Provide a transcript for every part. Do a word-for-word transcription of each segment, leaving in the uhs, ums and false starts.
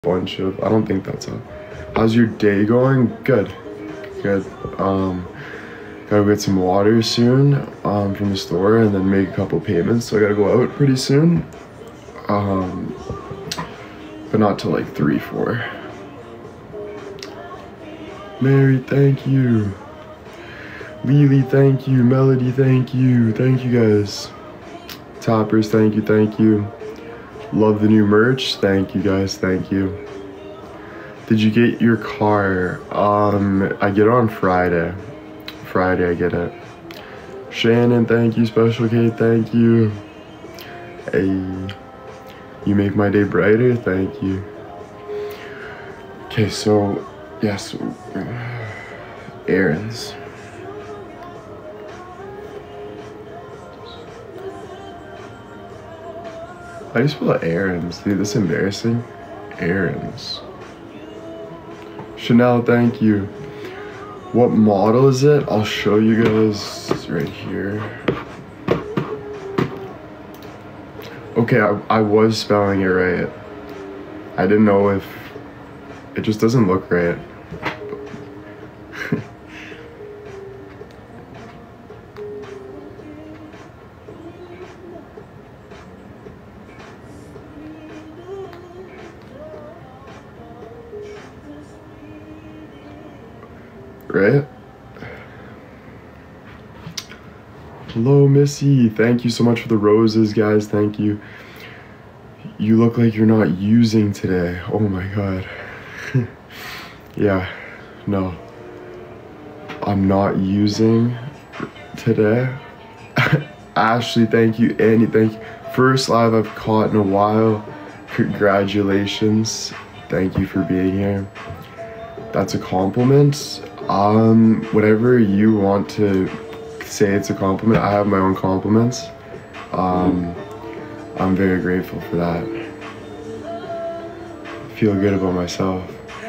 bunch of, I don't think that's a, how's your day going? Good, good. Um, gotta get some water soon um, from the store and then make a couple payments. So I gotta go out pretty soon. Um, but not till like three, four. Mary, thank you. Lily, thank you. Melody, thank you. Thank you guys. Toppers, thank you, thank you. Love the new merch. Thank you guys, thank you. Did you get your car? Um, I get it on Friday. Friday I get it. Shannon, thank you. Special K, thank you. Hey, you make my day brighter, thank you. Okay, so, yes, errands. How do you spell errands? Dude, this is embarrassing. Errands. Chanel, thank you. What model is it? I'll show you guys right here. Okay, I, I was spelling it right. I didn't know if... It just doesn't look right. Right? Hello, Missy. Thank you so much for the roses, guys. Thank you. You look like you're not using today. Oh my god. Yeah, no. I'm not using today. Ashley, thank you. Annie, thank you. First live I've caught in a while. Congratulations. Thank you for being here. That's a compliment. Um, whatever you want to say it's a compliment. I have my own compliments. Um, I'm very grateful for that. I feel good about myself.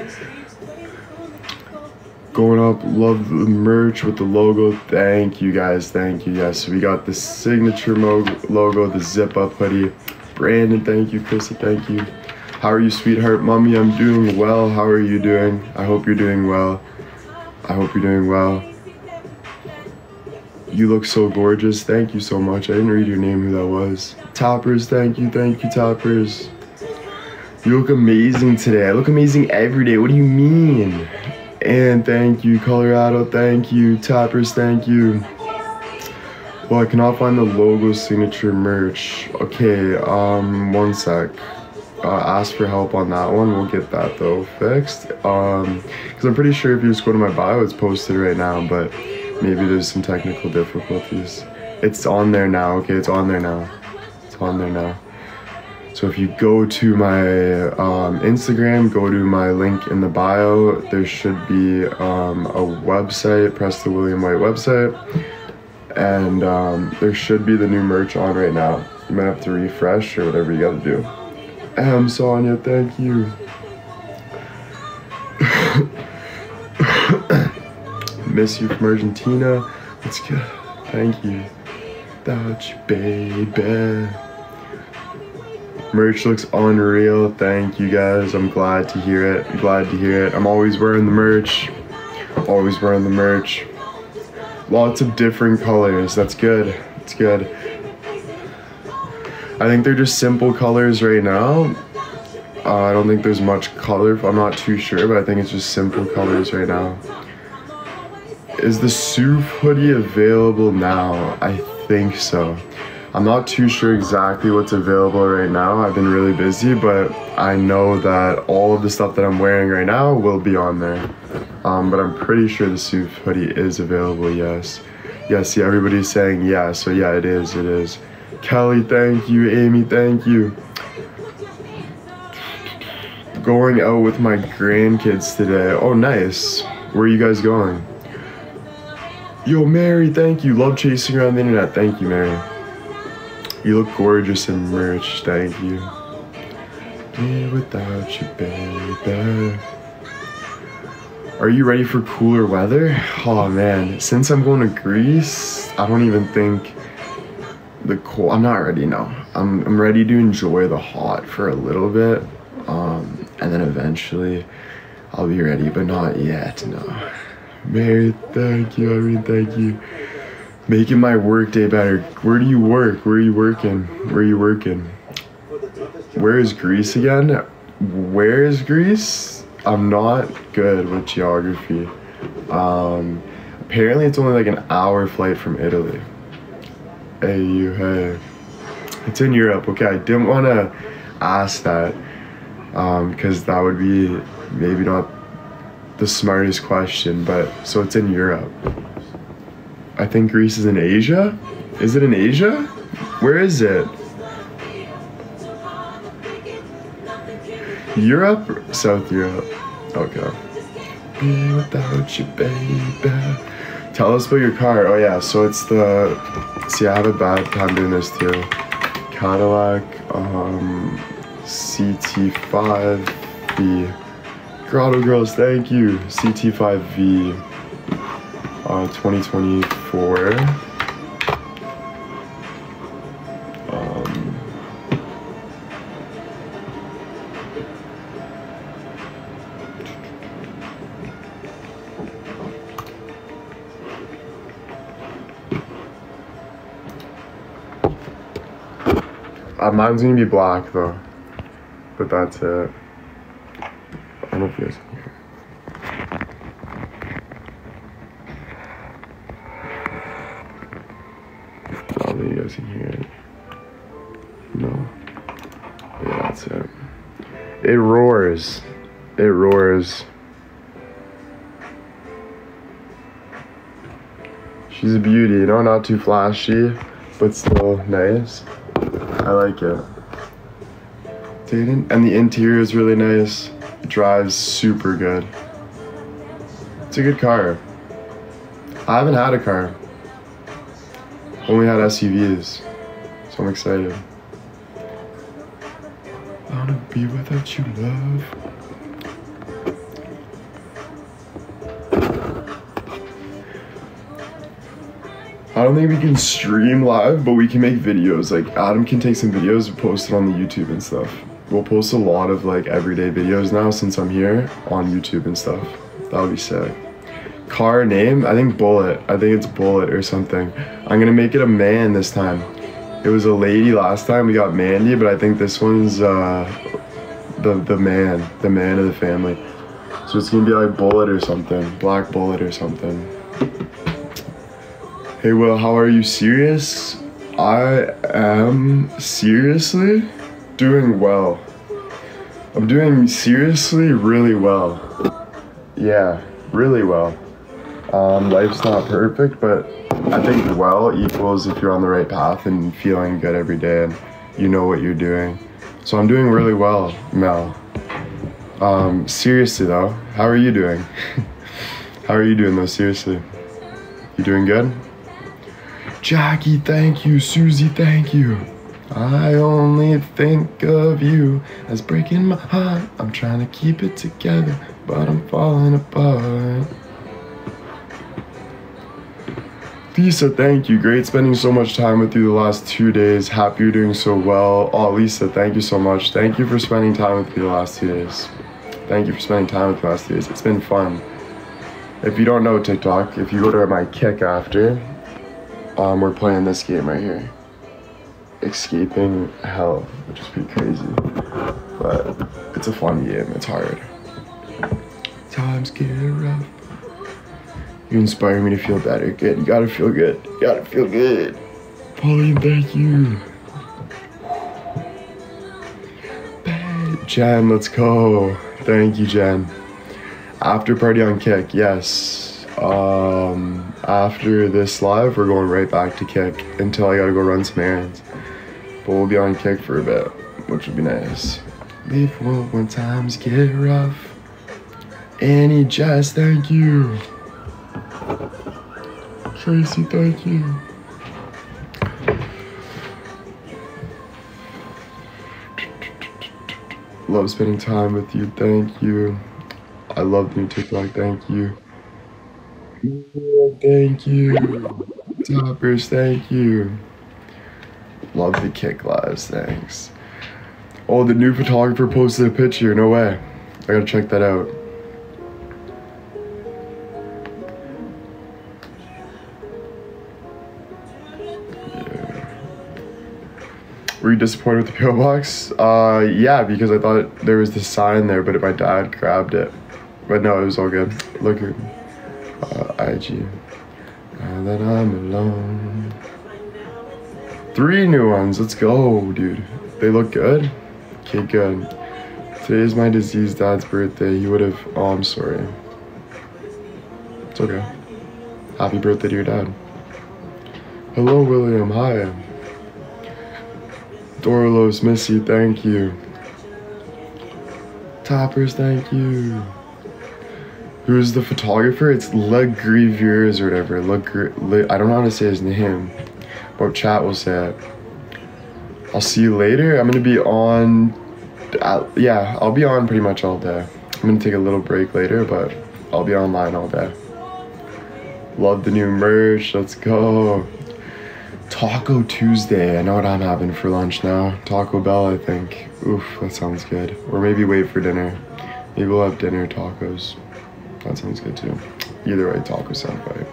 Going up, love the merch with the logo. Thank you guys, thank you. Yes, so we got the signature logo, the zip up hoodie. Brandon, thank you. Krista, thank you. How are you, sweetheart? Mommy, I'm doing well. How are you doing? I hope you're doing well. I hope you're doing well. You look so gorgeous. Thank you so much. I didn't read your name, who that was. Toppers, thank you, thank you, Toppers. You look amazing today. I look amazing every day. What do you mean? And thank you, Colorado, thank you. Toppers, thank you. Well, I cannot find the logo signature merch. Okay, um, one sec. Uh, ask for help on that one. We'll get that though fixed. Um, because I'm pretty sure if you just go to my bio, it's posted right now, but maybe there's some technical difficulties. It's on there now. Okay, it's on there now. It's on there now. So if you go to my um, Instagram, go to my link in the bio, there should be um, a website, press the William White website, and um, there should be the new merch on right now. You might have to refresh or whatever you gotta do. Um, Sonia, thank you. Miss you from Argentina. Let's go. Thank you. Without you, baby. Merch looks unreal. Thank you guys. I'm glad to hear it. I'm glad to hear it. I'm always wearing the merch. Always wearing the merch. Lots of different colors. That's good. That's good. I think they're just simple colors right now. Uh, I don't think there's much color. I'm not too sure, but I think it's just simple colors right now. Is the S U F hoodie available now? I think so. I'm not too sure exactly what's available right now. I've been really busy, but I know that all of the stuff that I'm wearing right now will be on there. Um, but I'm pretty sure the S U F hoodie is available, yes. Yes, yeah, everybody's saying yeah, so yeah, it is, it is. Kelly, thank you. Amy, thank you. Going out with my grandkids today. Oh, nice. Where are you guys going? Yo, Mary, thank you. Love chasing around the internet. Thank you, Mary. You look gorgeous in merch. Thank you. Yeah, without you, baby. Are you ready for cooler weather? Oh, man. Since I'm going to Greece, I don't even think... the cold, I'm not ready now. I'm, I'm ready to enjoy the hot for a little bit. Um, and then eventually I'll be ready, but not yet, no. Mary, thank you, Irene, thank you. Making my work day better. Where do you work? Where are you working? Where are you working? Where is Greece again? Where is Greece? I'm not good with geography. Um, apparently it's only like an hour flight from Italy. Hey, you, hey. It's in Europe. Okay, I didn't want to ask that um, because that would be maybe not the smartest question, but so it's in Europe. I think Greece is in Asia? Is it in Asia? Where is it? Europe? South Europe. Okay. Be without you, baby. Tell us about your car. Oh yeah, so it's the, see I have a bad time doing this too. Cadillac um, C T five V. Grotto Girls, thank you. C T five V uh, twenty twenty-four. Um, uh, mine's gonna be black though, but that's it. I don't know if you guys can hear. I don't think you guys can hear it. No. Yeah, that's it. It roars. It roars. She's a beauty, you know, not too flashy, but still nice. I like it. And the interior is really nice. It drives super good. It's a good car. I haven't had a car. Only had S U Vs. So I'm excited. I wanna be without you, love. I don't think we can stream live, but we can make videos. Like Adam can take some videos and post it on the YouTube and stuff. We'll post a lot of like everyday videos now since I'm here on YouTube and stuff. That would be sick. Car name, I think Bullet. I think it's Bullet or something. I'm gonna make it a man this time. It was a lady last time, we got Mandy, but I think this one's uh, the, the man, the man of the family. So it's gonna be like Bullet or something, Black Bullet or something. Hey Will, how are you? Serious? I am seriously doing well. I'm doing seriously really well. Yeah, really well. Um, life's not perfect, but I think well equals if you're on the right path and feeling good every day and you know what you're doing. So I'm doing really well, Mel. Um, seriously though, how are you doing? How are you doing though, seriously? You doing good? Jackie, thank you. Susie, thank you. I only think of you as breaking my heart. I'm trying to keep it together, but I'm falling apart. Lisa, thank you. Great spending so much time with you the last two days. Happy you're doing so well. Oh, Lisa, thank you so much. Thank you for spending time with me the last two days. Thank you for spending time with me the last two days. It's been fun. If you don't know TikTok, if you go to my kick after, um, we're playing this game right here. Escaping Hell, which is pretty crazy. But it's a fun game. It's hard. Times get rough. You inspire me to feel better. Good. You gotta feel good. You gotta feel good. Pauline, thank you. Bad. Jen, let's go. Thank you, Jen. After party on Kick, yes. Um, after this live, we're going right back to Kick until I gotta go run some errands. But we'll be on Kick for a bit, which would be nice. Leave when times get rough. Annie, Jess, thank you. Tracy, thank you. Love spending time with you, thank you. I love new TikTok, thank you. Thank you. Toppers, thank you. Love the Kick lives, thanks. Oh, the new photographer posted a picture, no way. I gotta check that out. Were you disappointed with the P O box? Uh, yeah, because I thought there was this sign there, but my dad grabbed it. But no, it was all good. Look at uh, I G. Now that I'm alone. Three new ones. Let's go, dude. They look good. Okay, good. Today is my deceased dad's birthday. He would have. Oh, I'm sorry. It's okay. Happy birthday to your dad. Hello, William. Hi. Dorlos, Missy, thank you. Toppers, thank you. Who's the photographer? It's Le Griviers or whatever. Le, Le I don't know how to say his name, but chat will say it. I'll see you later. I'm gonna be on. Uh, yeah, I'll be on pretty much all day. I'm gonna take a little break later, but I'll be online all day. Love the new merch. Let's go. Taco Tuesday. I know what I'm having for lunch now. Taco Bell, I think. Oof, that sounds good. Or maybe wait for dinner. Maybe we'll have dinner tacos. That sounds good too. Either way, tacos sound fire.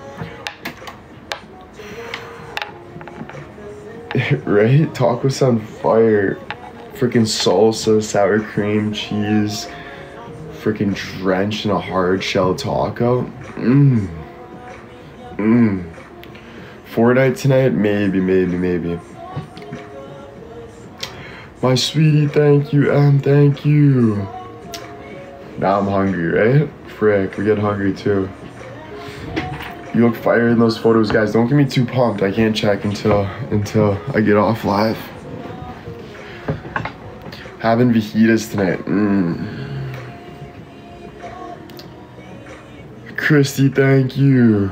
Right? Tacos sound fire. Freaking salsa, sour cream, cheese. Freaking drenched in a hard shell taco. Mmm. Mmm. Fortnite tonight? Maybe, maybe, maybe. My sweetie, thank you, Em, thank you. Now I'm hungry, right? Frick, we get hungry too. You look fire in those photos, guys. Don't get me too pumped. I can't check until until I get off live. Having fajitas tonight. Mm. Christy, thank you.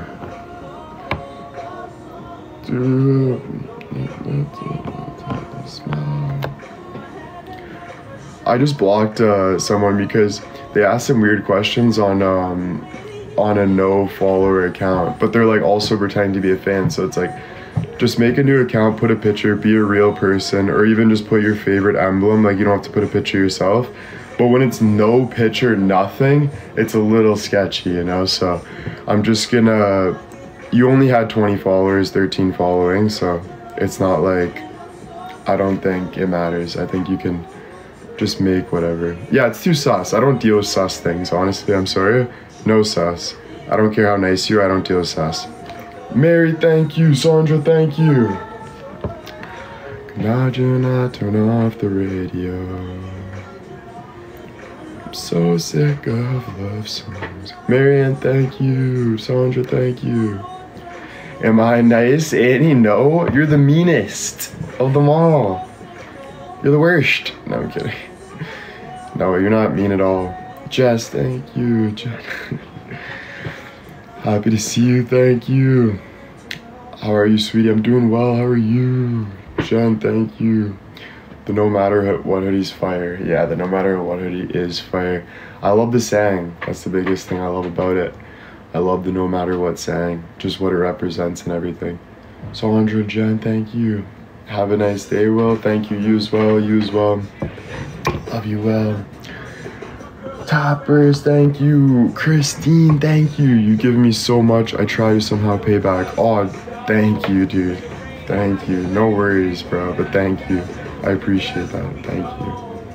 I just blocked uh, someone because they asked some weird questions on um, on a no follower account, but they're like also pretending to be a fan. So it's like, just make a new account, put a picture, be a real person, or even just put your favorite emblem. Like you don't have to put a picture yourself. But when it's no picture, nothing, it's a little sketchy, you know. So I'm just gonna. You only had twenty followers, thirteen following, so it's not like, I don't think it matters. I think you can just make whatever. Yeah, it's too sus. I don't deal with sus things, honestly. I'm sorry. No sus. I don't care how nice you are, I don't deal with sus. Mary, thank you. Sandra, thank you. Imagine I turn off the radio. I'm so sick of love songs. Marianne, thank you. Sandra, thank you. Am I nice? Annie, no. You're the meanest of them all. You're the worst. No, I'm kidding. No, you're not mean at all. Jess, thank you. Jen. Happy to see you, thank you. How are you, sweetie? I'm doing well, how are you? Jen, thank you. The no matter what hoodie's fire. Yeah, the no matter what hoodie is fire. I love the saying. That's the biggest thing I love about it. I love the no matter what saying, just what it represents and everything. Sandra, Jen, thank you. Have a nice day, Will. Thank you, you as well, you as well. Love you, Will. Toppers, thank you. Christine, thank you. You give me so much. I try to somehow pay back. Oh, thank you, dude. Thank you. No worries, bro, but thank you. I appreciate that. Thank you.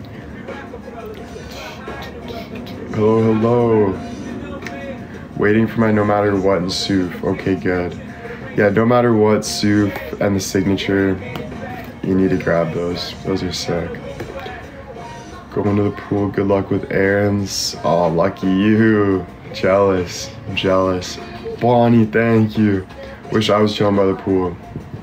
Hello, hello. Waiting for my no matter what and Soof. Okay, good. Yeah, no matter what, Soof and the signature, you need to grab those. Those are sick. Going to the pool. Good luck with errands. Oh, lucky you. Jealous. I'm jealous. Bonnie, thank you. Wish I was chilling by the pool.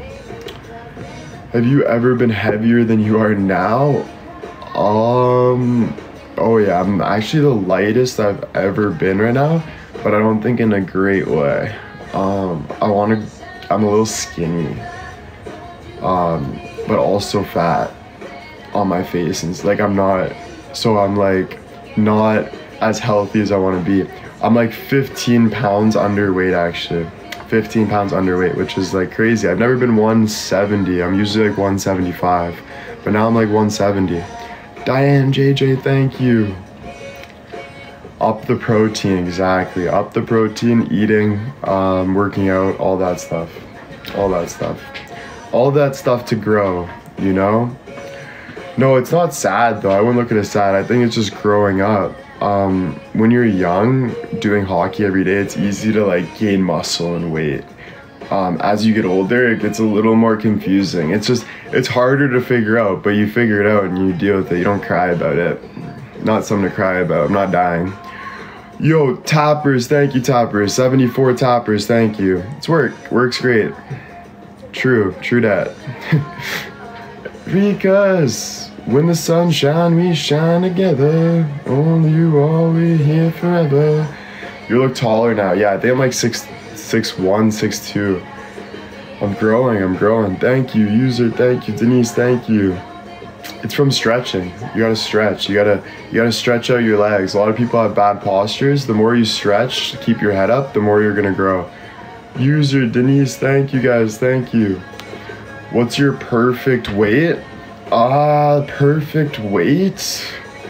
Have you ever been heavier than you are now? Um, oh yeah, I'm actually the lightest I've ever been right now, but I don't think in a great way. Um, I want to, I'm a little skinny, um, but also fat on my face, and it's like I'm not, so I'm like not as healthy as I want to be. I'm like fifteen pounds underweight actually. fifteen pounds underweight, which is like crazy. I've never been one seventy. I'm usually like one seventy-five, but now I'm like one seventy. Diane, J J, thank you. Up the protein, exactly. Up the protein, eating, um, working out, all that stuff. All that stuff. All that stuff to grow, you know? No, it's not sad though. I wouldn't look at it as sad. I think it's just growing up. Um, when you're young, doing hockey every day, it's easy to like gain muscle and weight. Um, as you get older, it gets a little more confusing. It's just, it's harder to figure out, but you figure it out and you deal with it. You don't cry about it. Not something to cry about. I'm not dying. Yo, toppers, thank you, toppers. seventy-four toppers, thank you. It's work, works great. True, true that. Because when the sun shine, we shine together. Only you, all we here forever. You look taller now. Yeah, I think I'm like six, six one, six two. I'm growing, I'm growing. Thank you, user, thank you. Denise, thank you. It's from stretching. You gotta stretch. You gotta you gotta stretch out your legs. A lot of people have bad postures. The more you stretch, keep your head up, the more you're gonna grow. User Denise, thank you guys, thank you. What's your perfect weight? Ah, uh, perfect weight?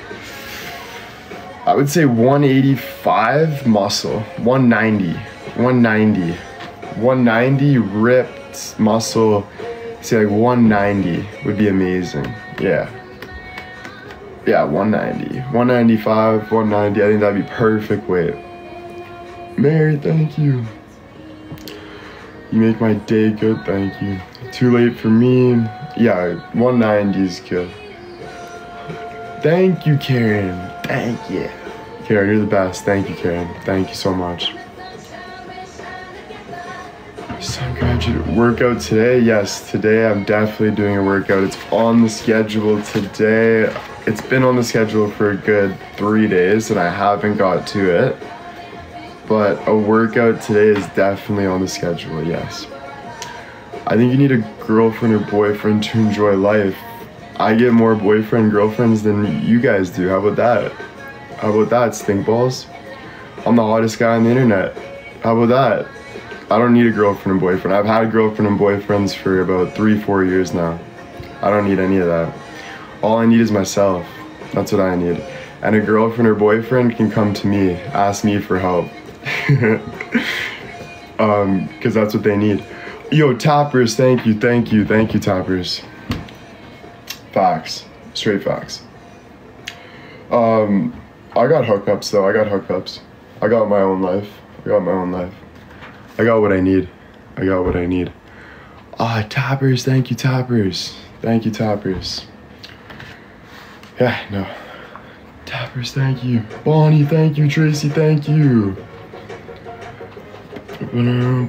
I would say one eighty-five muscle, one ninety, one ninety. one ninety ripped muscle. Say like one ninety would be amazing. Yeah. Yeah, one ninety. one ninety-five, one ninety. I think that'd be perfect weight. Mary, thank you. You make my day good, thank you. Too late for me. Yeah, one ninety is good. Thank you, Karen. Thank you. Karen, you're the best. Thank you, Karen. Thank you so much. Some graduate workout today. Yes, today I'm definitely doing a workout. It's on the schedule today. It's been on the schedule for a good three days and I haven't got to it. But a workout today is definitely on the schedule, yes. I think you need a girlfriend or boyfriend to enjoy life. I get more boyfriend girlfriends than you guys do. How about that? How about that, stink balls? I'm the hottest guy on the internet. How about that? I don't need a girlfriend and boyfriend. I've had a girlfriend and boyfriends for about three, four years now. I don't need any of that. All I need is myself. That's what I need. And a girlfriend or boyfriend can come to me, ask me for help. um, cause that's what they need. Yo, toppers, thank you, thank you, thank you, toppers. Facts, straight facts. Um, I got hookups though, I got hookups. I got my own life, I got my own life. I got what I need. I got what I need. Ah, toppers, thank you, toppers. Thank you, toppers. Yeah, no. Toppers, thank you. Bonnie, thank you. Tracy, thank you. No,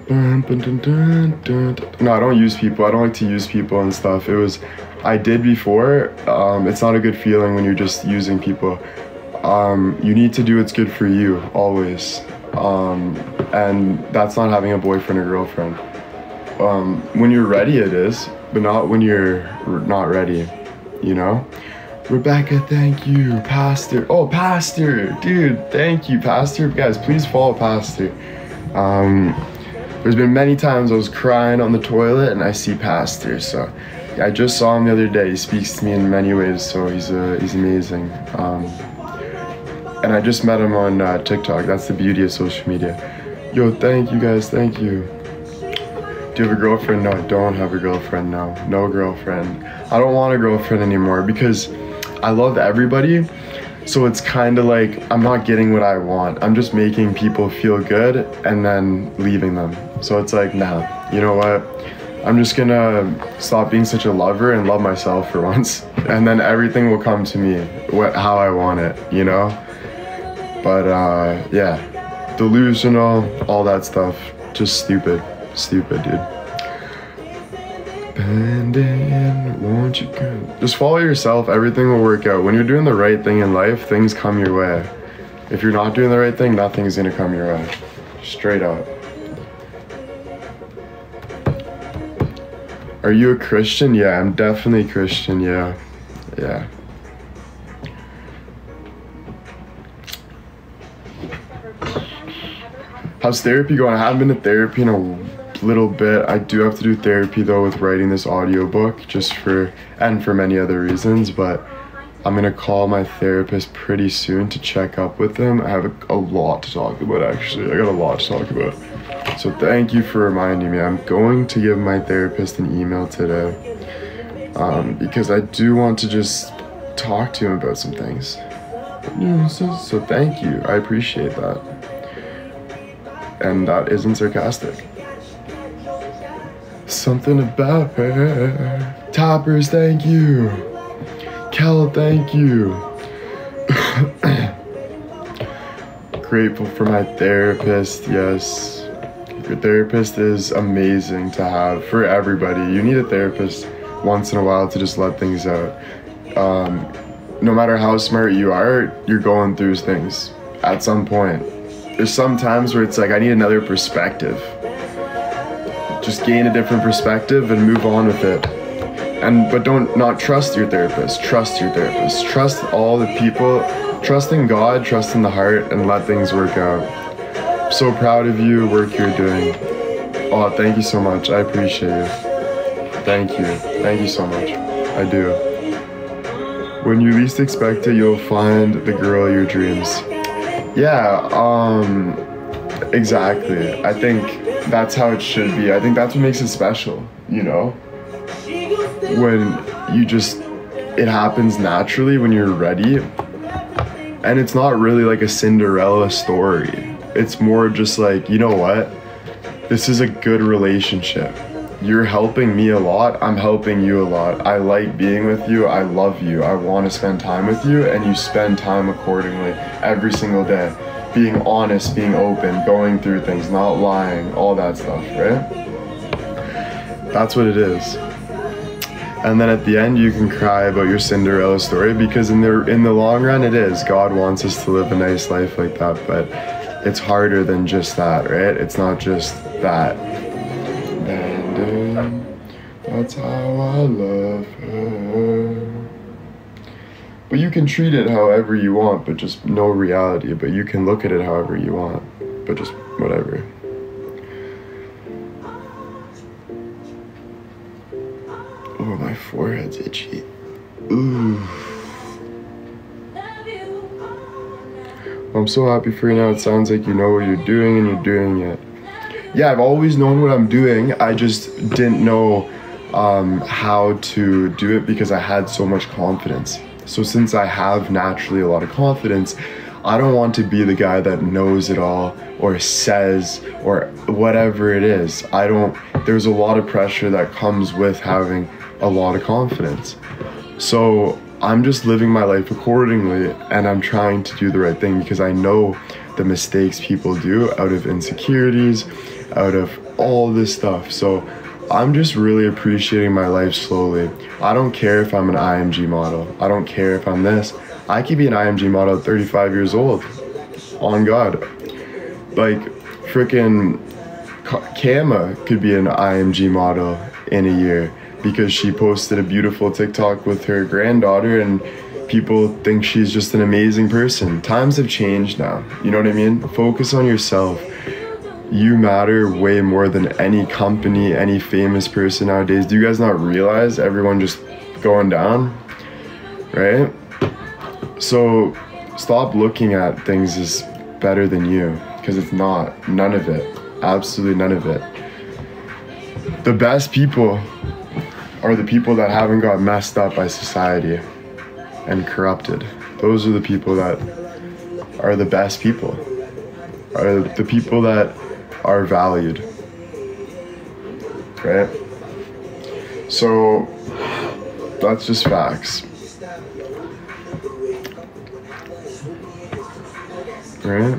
I don't use people. I don't like to use people and stuff. It was, I did before. Um, it's not a good feeling when you're just using people. Um, you need to do what's good for you, always. Um, and that's not having a boyfriend or girlfriend. Um, when you're ready it is, but not when you're not ready, you know? Rebecca, thank you. Pastor, oh, Pastor, dude, thank you, Pastor. Guys, please follow Pastor. Um, there's been many times I was crying on the toilet and I see Pastor, so I just saw him the other day. He speaks to me in many ways, so he's, uh, he's amazing. Um, And I just met him on uh, TikTok. That's the beauty of social media. Yo, thank you guys, thank you. Do you have a girlfriend? No, I don't have a girlfriend, no. No girlfriend. I don't want a girlfriend anymore because I love everybody. So it's kind of like, I'm not getting what I want. I'm just making people feel good and then leaving them. So it's like, nah, you know what? I'm just gonna stop being such a lover and love myself for once. And then everything will come to me what, how I want it, you know? But uh, yeah, delusional, all that stuff, just stupid, stupid, dude. Bandit, won't you go? Just follow yourself, everything will work out. When you're doing the right thing in life, things come your way. If you're not doing the right thing, nothing's gonna come your way, straight up. Are you a Christian? Yeah, I'm definitely Christian, yeah, yeah. How's therapy going? I haven't been to therapy in a little bit. I do have to do therapy though with writing this audiobook just for, and for many other reasons, but I'm gonna call my therapist pretty soon to check up with him. I have a, a lot to talk about, actually. I got a lot to talk about. So thank you for reminding me. I'm going to give my therapist an email today, um, because I do want to just talk to him about some things. Yeah, so, so thank you. I appreciate that. And that isn't sarcastic. Something about her. Toppers, thank you. Kel, thank you. Grateful for my therapist, yes. Your therapist is amazing to have for everybody. You need a therapist once in a while to just let things out. Um, no matter how smart you are, you're going through things at some point. There's some times where it's like, I need another perspective. Just gain a different perspective and move on with it. And but don't not trust your therapist. Trust your therapist. Trust all the people. Trust in God, trust in the heart, and let things work out. I'm so proud of you, work you're doing. Oh, thank you so much. I appreciate you. Thank you. Thank you so much. I do. When you least expect it, you'll find the girl of your dreams. Yeah, um, exactly. I think that's how it should be. I think that's what makes it special, you know? When you just, it happens naturally when you're ready. And it's not really like a Cinderella story. It's more just like, you know what? This is a good relationship. You're helping me a lot. I'm helping you a lot. I like being with you. I love you. I want to spend time with you. And you spend time accordingly every single day. Being honest, being open, going through things, not lying, all that stuff, right? That's what it is. And then at the end, you can cry about your Cinderella story, because in the in the long run, it is. God wants us to live a nice life like that, but it's harder than just that, right? It's not just that. And um, that's how I love her. But you can treat it however you want, but just no reality. But you can look at it however you want, but just whatever. Oh, my forehead's itchy. Ooh. I'm so happy for you now. It sounds like you know what you're doing and you're doing it. Yeah, I've always known what I'm doing. I just didn't know um, how to do it because I had so much confidence. So since I have naturally a lot of confidence, I don't want to be the guy that knows it all or says or whatever it is. I don't, there's a lot of pressure that comes with having a lot of confidence. So I'm just living my life accordingly, and I'm trying to do the right thing because I know the mistakes people do out of insecurities, out of all this stuff. So I'm just really appreciating my life slowly. I don't care if I'm an I M G model. I don't care if I'm this. I could be an I M G model at thirty-five years old. On God. Like, freaking Kama could be an I M G model in a year because she posted a beautiful TikTok with her granddaughter and people think she's just an amazing person. Times have changed now. You know what I mean? Focus on yourself. You matter way more than any company, any famous person nowadays. Do you guys not realize everyone just going down? Right? So stop looking at things as better than you, because it's not. None of it. Absolutely none of it. The best people are the people that haven't got messed up by society and corrupted. Those are the people that are the best people. Are the people that are valued. Right? So that's just facts. Right?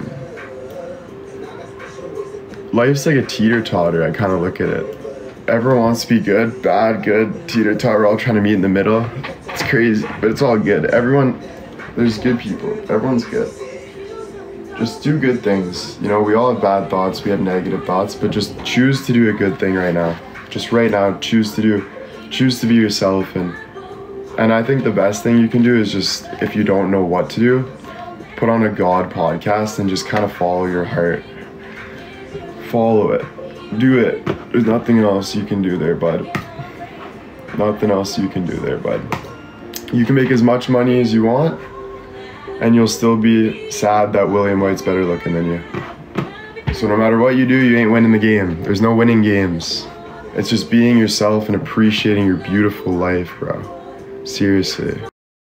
Life's like a teeter-totter. I kind of look at it. Everyone wants to be good, bad, good, teeter-totter. We're all trying to meet in the middle. It's crazy, but it's all good. Everyone, there's good people. Everyone's good. Just do good things. You know, we all have bad thoughts. We have negative thoughts, but just choose to do a good thing right now. Just right now, choose to do, choose to be yourself. And, and I think the best thing you can do is just, if you don't know what to do, put on a God podcast and just kind of follow your heart. Follow it. Do it. There's nothing else you can do there, bud. Nothing else you can do there, bud. You can make as much money as you want, and you'll still be sad that William White's better looking than you. So no matter what you do, you ain't winning the game. There's no winning games. It's just being yourself and appreciating your beautiful life, bro. Seriously.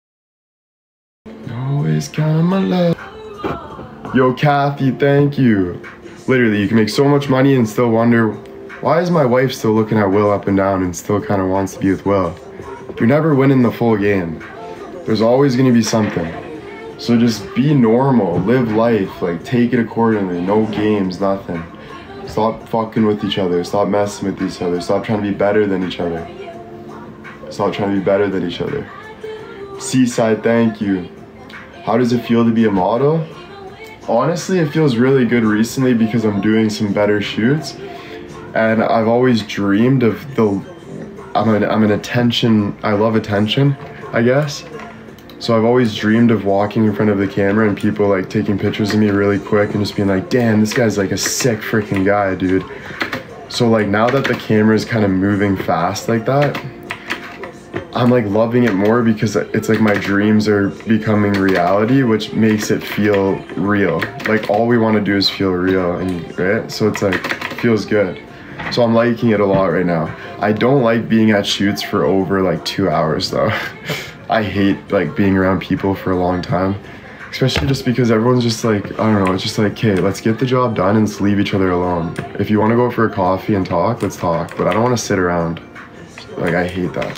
Always count on my love. Yo, Kathy, thank you. Literally, you can make so much money and still wonder, why is my wife still looking at Will up and down and still kind of wants to be with Will? You're never winning the full game. There's always going to be something. So just be normal, live life, like take it accordingly, no games, nothing. Stop fucking with each other, stop messing with each other, stop trying to be better than each other. Stop trying to be better than each other. Seaside, thank you. How does it feel to be a model? Honestly, it feels really good recently because I'm doing some better shoots. And I've always dreamed of the, I'm an, I'm an attention, I love attention, I guess. So I've always dreamed of walking in front of the camera and people like taking pictures of me really quick and just being like, damn, this guy's like a sick freaking guy, dude. So like now that the camera is kind of moving fast like that, I'm like loving it more because it's like my dreams are becoming reality, which makes it feel real. Like all we want to do is feel real, and right? So it's like, feels good. So I'm liking it a lot right now. I don't like being at shoots for over like two hours though. I hate like being around people for a long time, especially just because everyone's just like, I don't know, it's just like, okay, let's get the job done and let's leave each other alone. If you want to go for a coffee and talk, let's talk, but I don't want to sit around. Like, I hate that.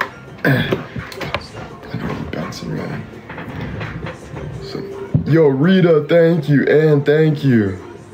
I know I'm bouncing right. So, yo, Rita, thank you, and thank you.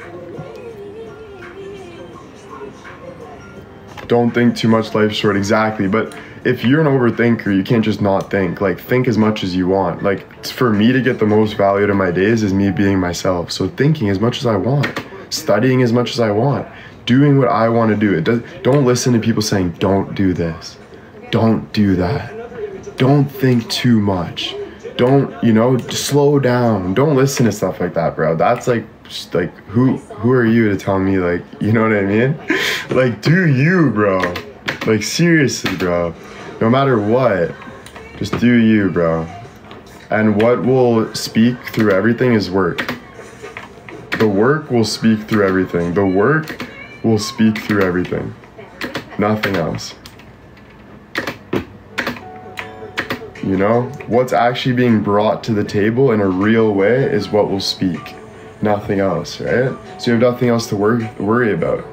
Don't think too much, life's short, exactly. But if you're an overthinker, you can't just not think. Like, think as much as you want. Like, for me to get the most value out of my days is me being myself. So thinking as much as I want, studying as much as I want, doing what I want to do. It does, don't listen to people saying, don't do this. Don't do that. Don't think too much. Don't, you know, slow down. Don't listen to stuff like that, bro. That's like, just like, who who are you to tell me, like, you know what I mean? Like, do you, bro. Like, seriously, bro. No matter what, just do you, bro. And what will speak through everything is work. The work will speak through everything. The work will speak through everything. Nothing else. You know, what's actually being brought to the table in a real way is what will speak. Nothing else, right? So you have nothing else to worry, worry about.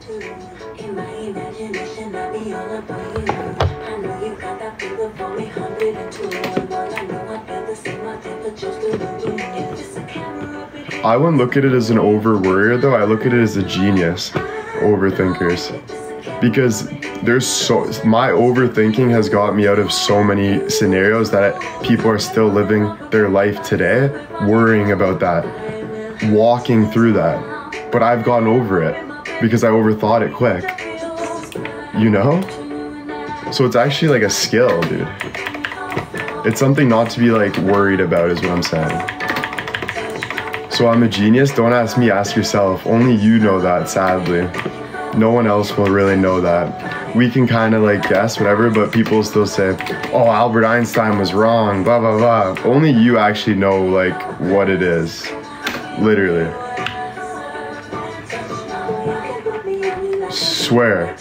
I wouldn't look at it as an over worrier though, I look at it as a genius. Overthinkers. Because there's so, my overthinking has got me out of so many scenarios that people are still living their life today, worrying about that, walking through that. But I've gotten over it because I overthought it quick, you know? So it's actually like a skill, dude. It's something not to be like worried about is what I'm saying. So I'm a genius, don't ask me, ask yourself. Only you know that, sadly. No one else will really know that. We can kind of like guess whatever, but people still say, oh, Albert Einstein was wrong, blah, blah, blah. Only you actually know like what it is, literally. Swear.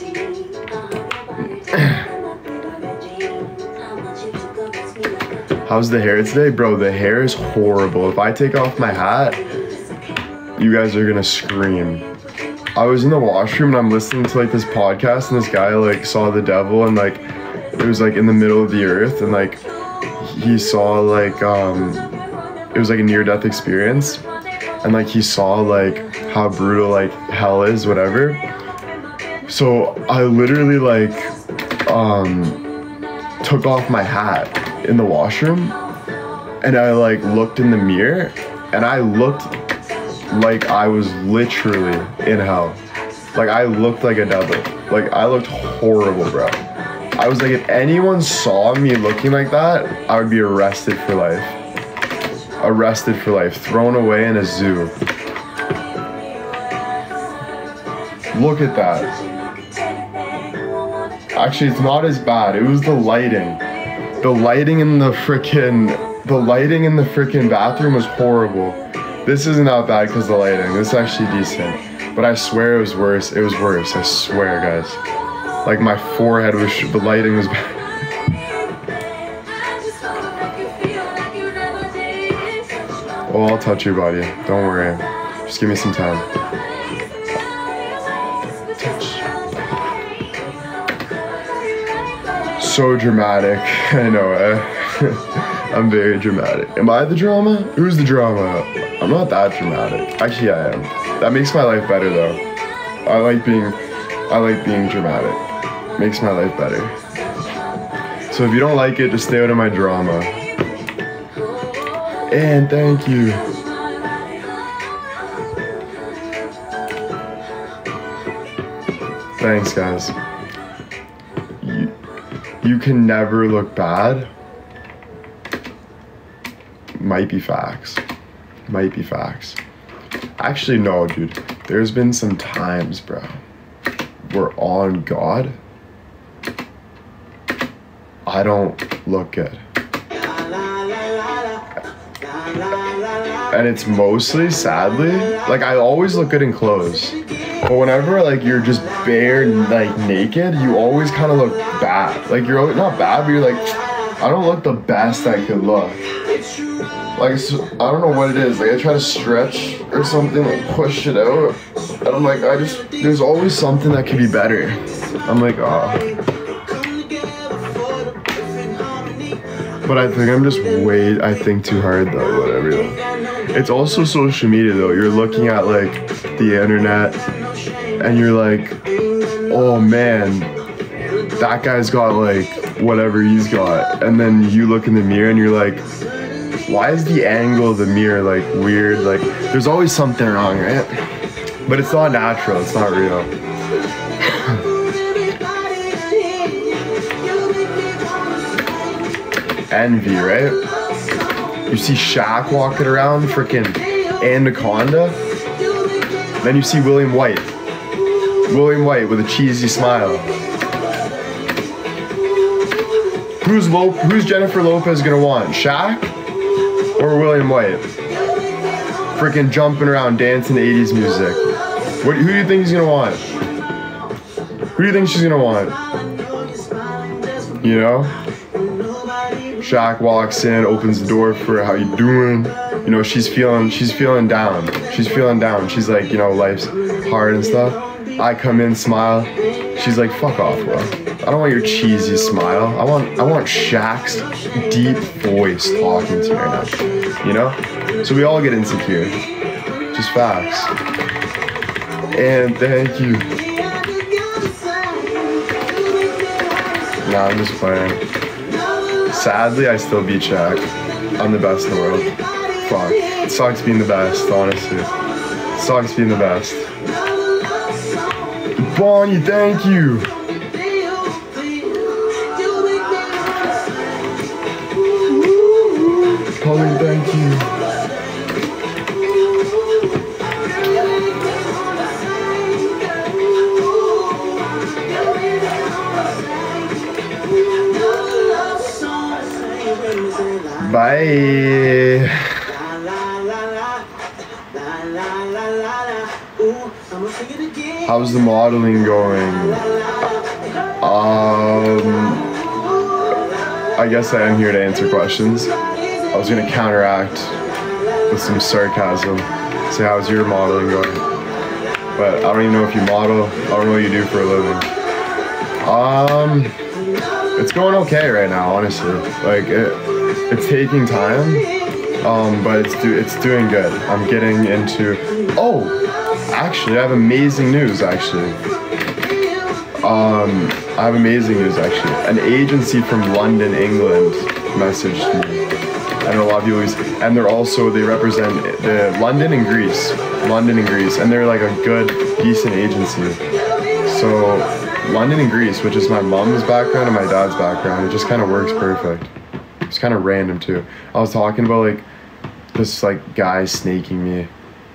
How's the hair today? Bro, the hair is horrible. If I take off my hat, you guys are gonna scream. I was in the washroom and I'm listening to like this podcast and this guy like saw the devil and like it was like in the middle of the earth and like he saw like um it was like a near-death experience and like he saw like how brutal like hell is, whatever. So I literally like um took off my hat in the washroom and I like looked in the mirror and I looked like I was literally in hell. Like I looked like a devil. Like I looked horrible, bro. I was like, if anyone saw me looking like that, I would be arrested for life. Arrested for life, thrown away in a zoo. Look at that. Actually, it's not as bad. It was the lighting. The lighting in the frickin' the lighting in the frickin' bathroom was horrible. This isn't that bad because the lighting. This is actually decent. But I swear it was worse. It was worse. I swear, guys. Like my forehead was. Sh the lighting was bad. Oh, I'll touch your body. Don't worry. Just give me some time. So dramatic. I know, eh? I'm very dramatic. Am I the drama? Who's the drama? I'm not that dramatic. Actually, I am. That makes my life better, though. I like being, I like being dramatic. Makes my life better. So if you don't like it, just stay out of my drama. And thank you. Thanks, guys. You, you can never look bad. Might be facts. Might be facts. Actually, no, dude. There's been some times, bro, where on God, I don't look good. And it's mostly, sadly, like I always look good in clothes. But whenever like you're just bare, like naked, you always kind of look bad. Like you're always, not bad, but you're like, I don't look the best I could look. Like, so, I don't know what it is. Like I try to stretch or something, like push it out. And I'm like, I just, there's always something that could be better. I'm like, oh. But I think I'm just way, I think too hard though, whatever. It's also social media though. You're looking at like the internet and you're like, oh man, that guy's got like whatever he's got. And then you look in the mirror and you're like, why is the angle of the mirror like weird? Like there's always something wrong, right? But it's not natural, it's not real. Envy, right? You see Shaq walking around, freaking Anaconda. Then you see William White. William White with a cheesy smile. Who's Lo who's Jennifer Lopez gonna want? Shaq or William White? Freaking jumping around, dancing to eighties music. What? Who do you think he's gonna want? Who do you think she's gonna want? You know? Shaq walks in, opens the door for her, how you doing? You know, she's feeling, she's feeling down. She's feeling down. She's like, you know, life's hard and stuff. I come in, smile. She's like, fuck off, bro. I don't want your cheesy smile. I want, I want Shaq's deep voice talking to me right now. You know? So we all get insecure. Just facts. And thank you. Nah, I'm just playing. Sadly, I still beat Shaq. I'm the best in the world. Fuck. It sucks being the best, honestly. It sucks being the best. Bonnie, thank you. Pauline, thank you. Bye. How's the modeling going? Um, I guess I am here to answer questions. I was gonna counteract with some sarcasm. Say, how's your modeling going? But I don't even know if you model. I don't know what you do for a living. Um, it's going okay right now, honestly. Like it. It's taking time, um, but it's do it's doing good. I'm getting into. Oh, actually, I have amazing news. Actually, um, I have amazing news. Actually, an agency from London, England, messaged me. I know a lot of you always, and they're also they represent the London and Greece, London and Greece, and they're like a good, decent agency. So London and Greece, which is my mom's background and my dad's background, it just kind of works perfect. It's kind of random too. I was talking about like this like guy snaking me,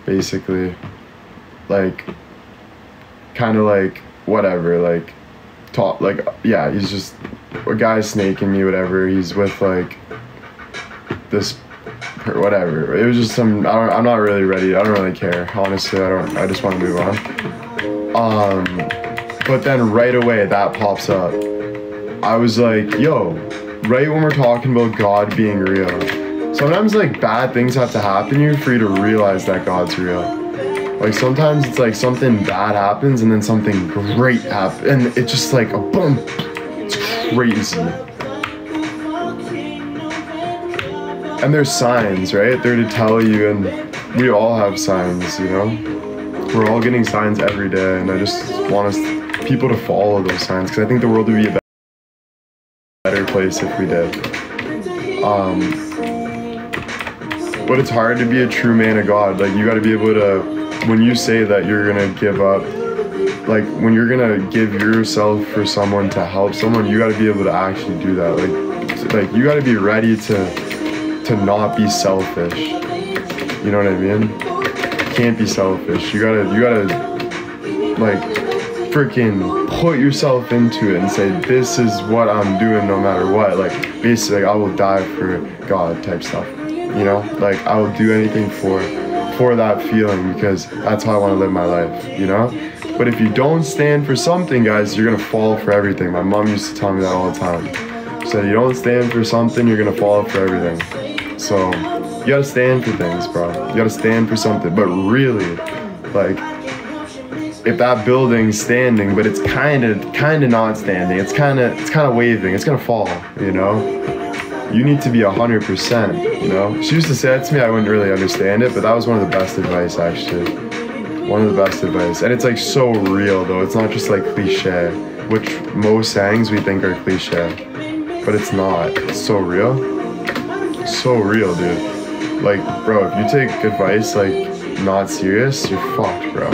basically, like kind of like whatever, like talk, like, yeah, he's just a guy snaking me, whatever. He's with like this, whatever. It was just some, I don't, I'm not really ready. I don't really care. Honestly, I don't, I just want to move on. Um, but then right away that pops up. I was like, yo, right when we're talking about God being real, sometimes like bad things have to happen to you for you to realize that God's real. Like sometimes it's like something bad happens and then something great happens, and it's just like a boom. It's crazy. And there's signs, right? They're to tell you, and we all have signs, you know? We're all getting signs every day, and I just want us, people to follow those signs, because I think the world would be a better place if we did. Um, but it's hard to be a true man of God. Like, you gotta be able to, when you say that you're gonna give up, like when you're gonna give yourself for someone to help someone, you gotta be able to actually do that. Like, like you gotta be ready to to not be selfish. You know what I mean? You can't be selfish. You gotta, you gotta like freaking put yourself into it and say, this is what I'm doing no matter what. Like basically, like, I will die for God type stuff. You know, like I will do anything for for that feeling, because that's how I want to live my life, you know? But if you don't stand for something, guys, you're gonna fall for everything. My mom used to tell me that all the time. So you don't stand for something, you're gonna fall for everything. So you gotta stand for things, bro. You gotta stand for something. But really, like, if that building's standing, but it's kind of, kind of not standing, it's kind of, it's kind of waving, it's gonna fall, you know? You need to be a hundred percent, you know? She used to say that to me, I wouldn't really understand it, but that was one of the best advice, actually. One of the best advice. And it's like so real, though. It's not just like cliche, which most sayings we think are cliche, but it's not. It's so real. So real, dude. Like, bro, if you take advice like not serious, you're fucked, bro.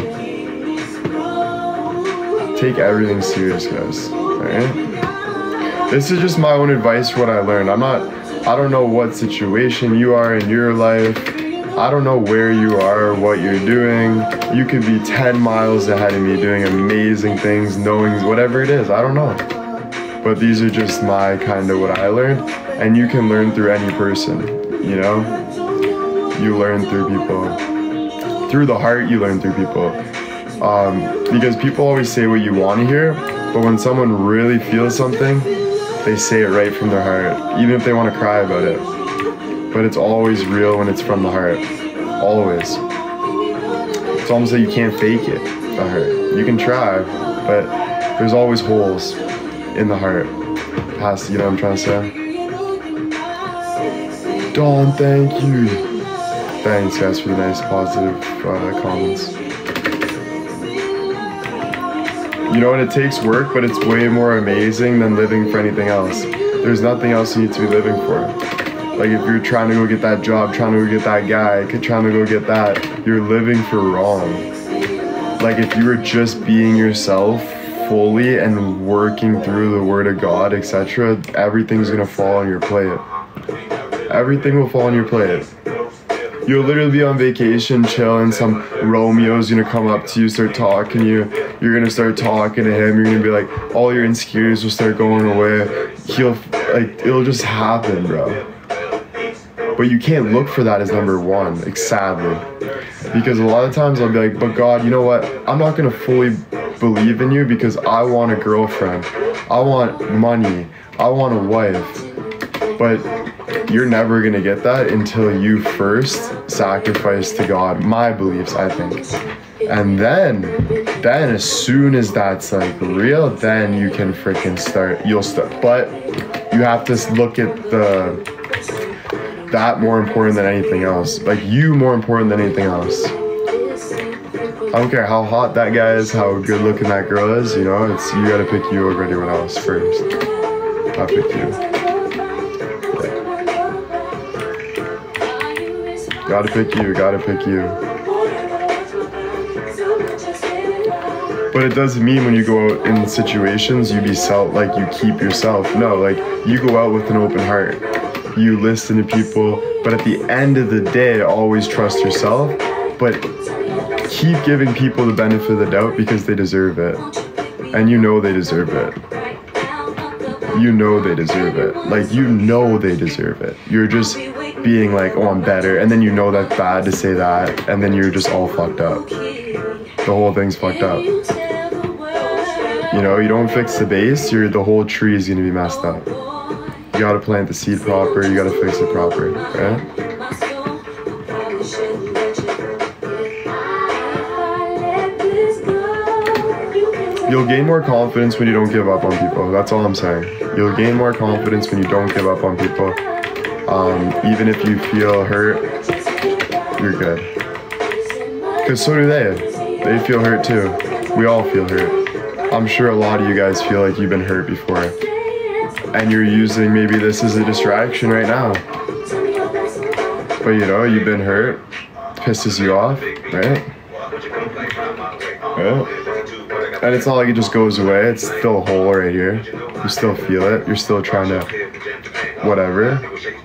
Take everything serious, guys. Alright? This is just my own advice for what I learned. I'm not, I don't know what situation you are in your life. I don't know where you are or what you're doing. You could be ten miles ahead of me doing amazing things, knowing whatever it is. I don't know. But these are just my kind of what I learned. And you can learn through any person, you know? You learn through people. Through the heart, you learn through people. Um, because people always say what you want to hear, but when someone really feels something, they say it right from their heart, even if they want to cry about it. But it's always real when it's from the heart. Always. It's almost like you can't fake it, the heart. You can try, but there's always holes in the heart. Past, you know what I'm trying to say? Dawn, thank you. Thanks, guys, for the nice positive uh, comments. You know what? It takes work, but it's way more amazing than living for anything else. There's nothing else you need to be living for. Like if you're trying to go get that job, trying to go get that guy, trying to go get that, you're living for wrong. Like if you were just being yourself fully and working through the word of God, et cetera, everything's gonna fall on your plate. Everything will fall on your plate. You'll literally be on vacation, chilling, some Romeo's gonna come up to you, start talking to you, you're gonna start talking to him, you're gonna be like, all your insecurities will start going away. He'll, like, it'll just happen, bro. But you can't look for that as number one, like, sadly. Because a lot of times I'll be like, but God, you know what? I'm not gonna fully believe in you because I want a girlfriend. I want money. I want a wife. But you're never gonna get that until you first sacrifice to God. My beliefs, I think. And then, then as soon as that's like real, then you can freaking start, you'll start. But you have to look at the, that more important than anything else. Like you more important than anything else. I don't care how hot that guy is, how good looking that girl is, you know, it's, you gotta pick you over anyone else first. I'll pick you. Gotta pick you, gotta pick you. But it doesn't mean when you go out in situations, you be self, like you keep yourself. No, like you go out with an open heart. You listen to people, but at the end of the day, always trust yourself. But keep giving people the benefit of the doubt because they deserve it. And you know they deserve it. You know they deserve it. Like, you know they deserve it. You're just being like, oh, I'm better. And then you know that's bad to say that. And then you're just all fucked up. The whole thing's fucked up. You know, you don't fix the base, you're, the whole tree is gonna be messed up. You gotta plant the seed proper, you gotta fix it proper, right? You'll gain more confidence when you don't give up on people. That's all I'm saying. You'll gain more confidence when you don't give up on people. Um, even if you feel hurt, you're good. Because so do they. They feel hurt too. We all feel hurt. I'm sure a lot of you guys feel like you've been hurt before. And you're using maybe this as a distraction right now. But you know, you've been hurt. Pisses you off, right? Right? And it's not like it just goes away. It's still a hole right here. You still feel it. You're still trying to whatever.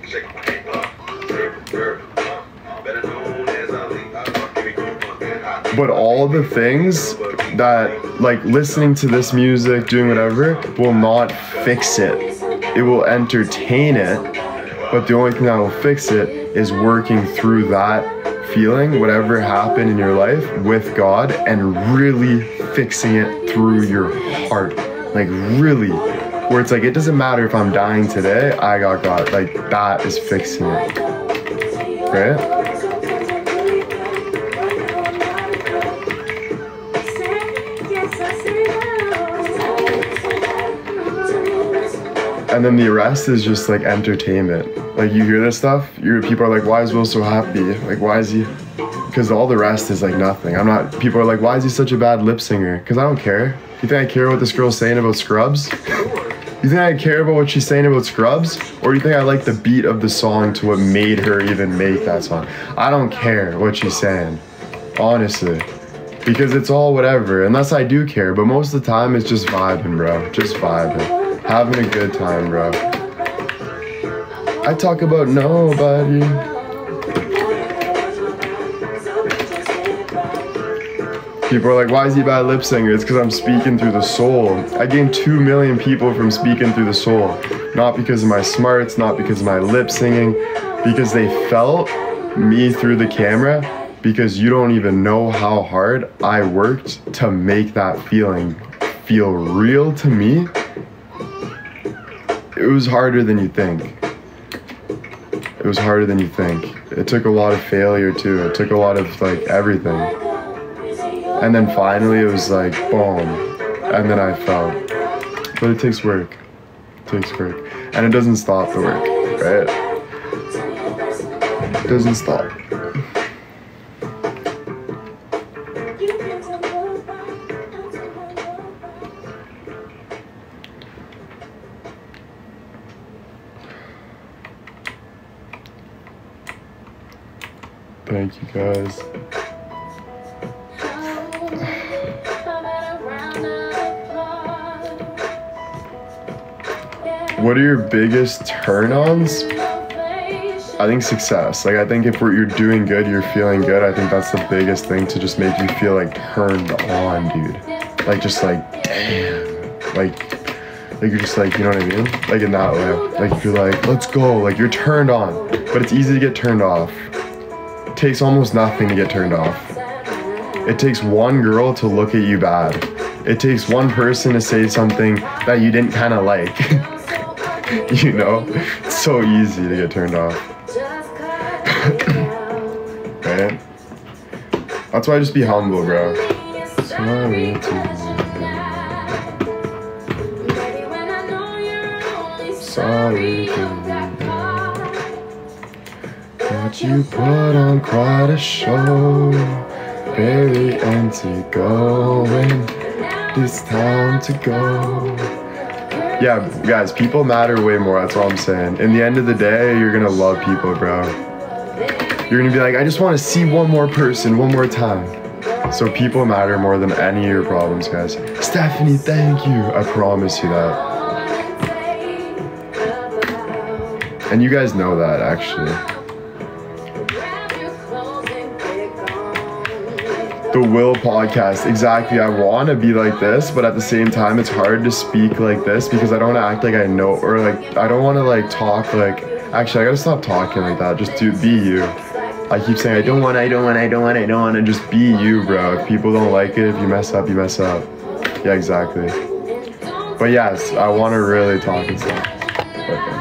But all the things that, like listening to this music, doing whatever, will not fix it. It will entertain it. But the only thing that will fix it is working through that feeling, whatever happened in your life, with God, and really fixing it through your heart. Like really, where it's like, it doesn't matter if I'm dying today, I got God. Like that is fixing it, right? And then the rest is just like entertainment. Like you hear this stuff, your people are like, why is Will so happy? Like, why is he? Because all the rest is like nothing. I'm not, people are like, why is he such a bad lip singer? Because I don't care. You think I care what this girl's saying about Scrubs? You think I care about what she's saying about Scrubs? Or you think I like the beat of the song to what made her even make that song? I don't care what she's saying, honestly. Because it's all whatever, unless I do care. But most of the time it's just vibing, bro. Just vibing. Having a good time, bro. I talk about nobody. People are like, why is he a bad lip singer? It's because I'm speaking through the soul. I gained two million people from speaking through the soul. Not because of my smarts, not because of my lip singing, because they felt me through the camera, because you don't even know how hard I worked to make that feeling feel real to me. It was harder than you think. It was harder than you think. It took a lot of failure too. It took a lot of like everything. And then finally it was like, boom. And then I felt. But it takes work. It takes work. And it doesn't stop the work, right? It doesn't stop. Thank you guys. What are your biggest turn-ons? I think success. Like I think if we're, you're doing good, you're feeling good, I think that's the biggest thing to just make you feel like turned on, dude. Like just like, damn. Like, like you're just like, you know what I mean? Like in that way. Like if you're like, let's go, like you're turned on. But it's easy to get turned off. It takes almost nothing to get turned off. It takes one girl to look at you bad. It takes one person to say something that you didn't kind of like. You know? It's so easy to get turned off. Right? That's why I just be humble, bro. Sorry to Sorry to But you put on quite a show. Very empty going. It's time to go. Yeah, guys, people matter way more, that's all I'm saying. In the end of the day, you're gonna love people, bro. You're gonna be like, I just wanna see one more person, one more time. So people matter more than any of your problems, guys. Stephanie, thank you. I promise you that. And you guys know that, actually. The Will podcast. Exactly. I want to be like this, but at the same time, it's hard to speak like this because I don't want to act like I know, or like, I don't want to like talk like, actually, I gotta stop talking like that. Just do, be you. I keep saying, I don't want, I don't want, I don't want, I don't want to just be you, bro. If people don't like it, if you mess up, you mess up. Yeah, exactly. But yes, I want to really talk and stuff. Okay.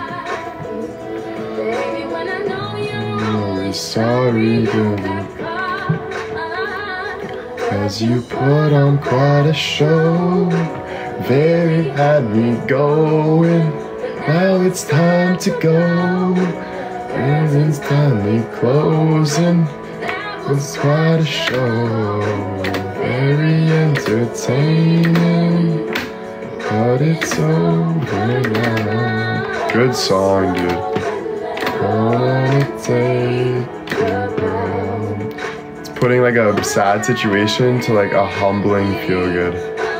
I'm sorry, baby. Cause you put on quite a show. There it had me going. Now it's time to go. And it's time to closing. It's quite a show. Very entertaining. But it's over now. Good song, dude. Gonna take your breath. It's putting like a sad situation to like a humbling feel good.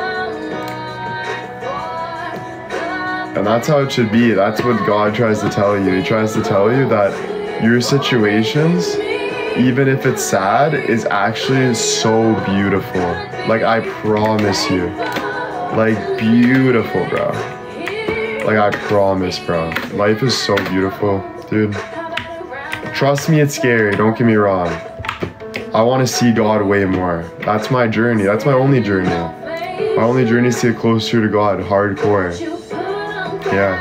And that's how it should be. That's what God tries to tell you. He tries to tell you that your situations, even if it's sad, is actually so beautiful. Like, I promise you. Like, beautiful, bro. Like, I promise, bro. Life is so beautiful, dude. Trust me, it's scary. Don't get me wrong. I want to see God way more. That's my journey. That's my only journey. My only journey is to get closer to God, hardcore. Yeah.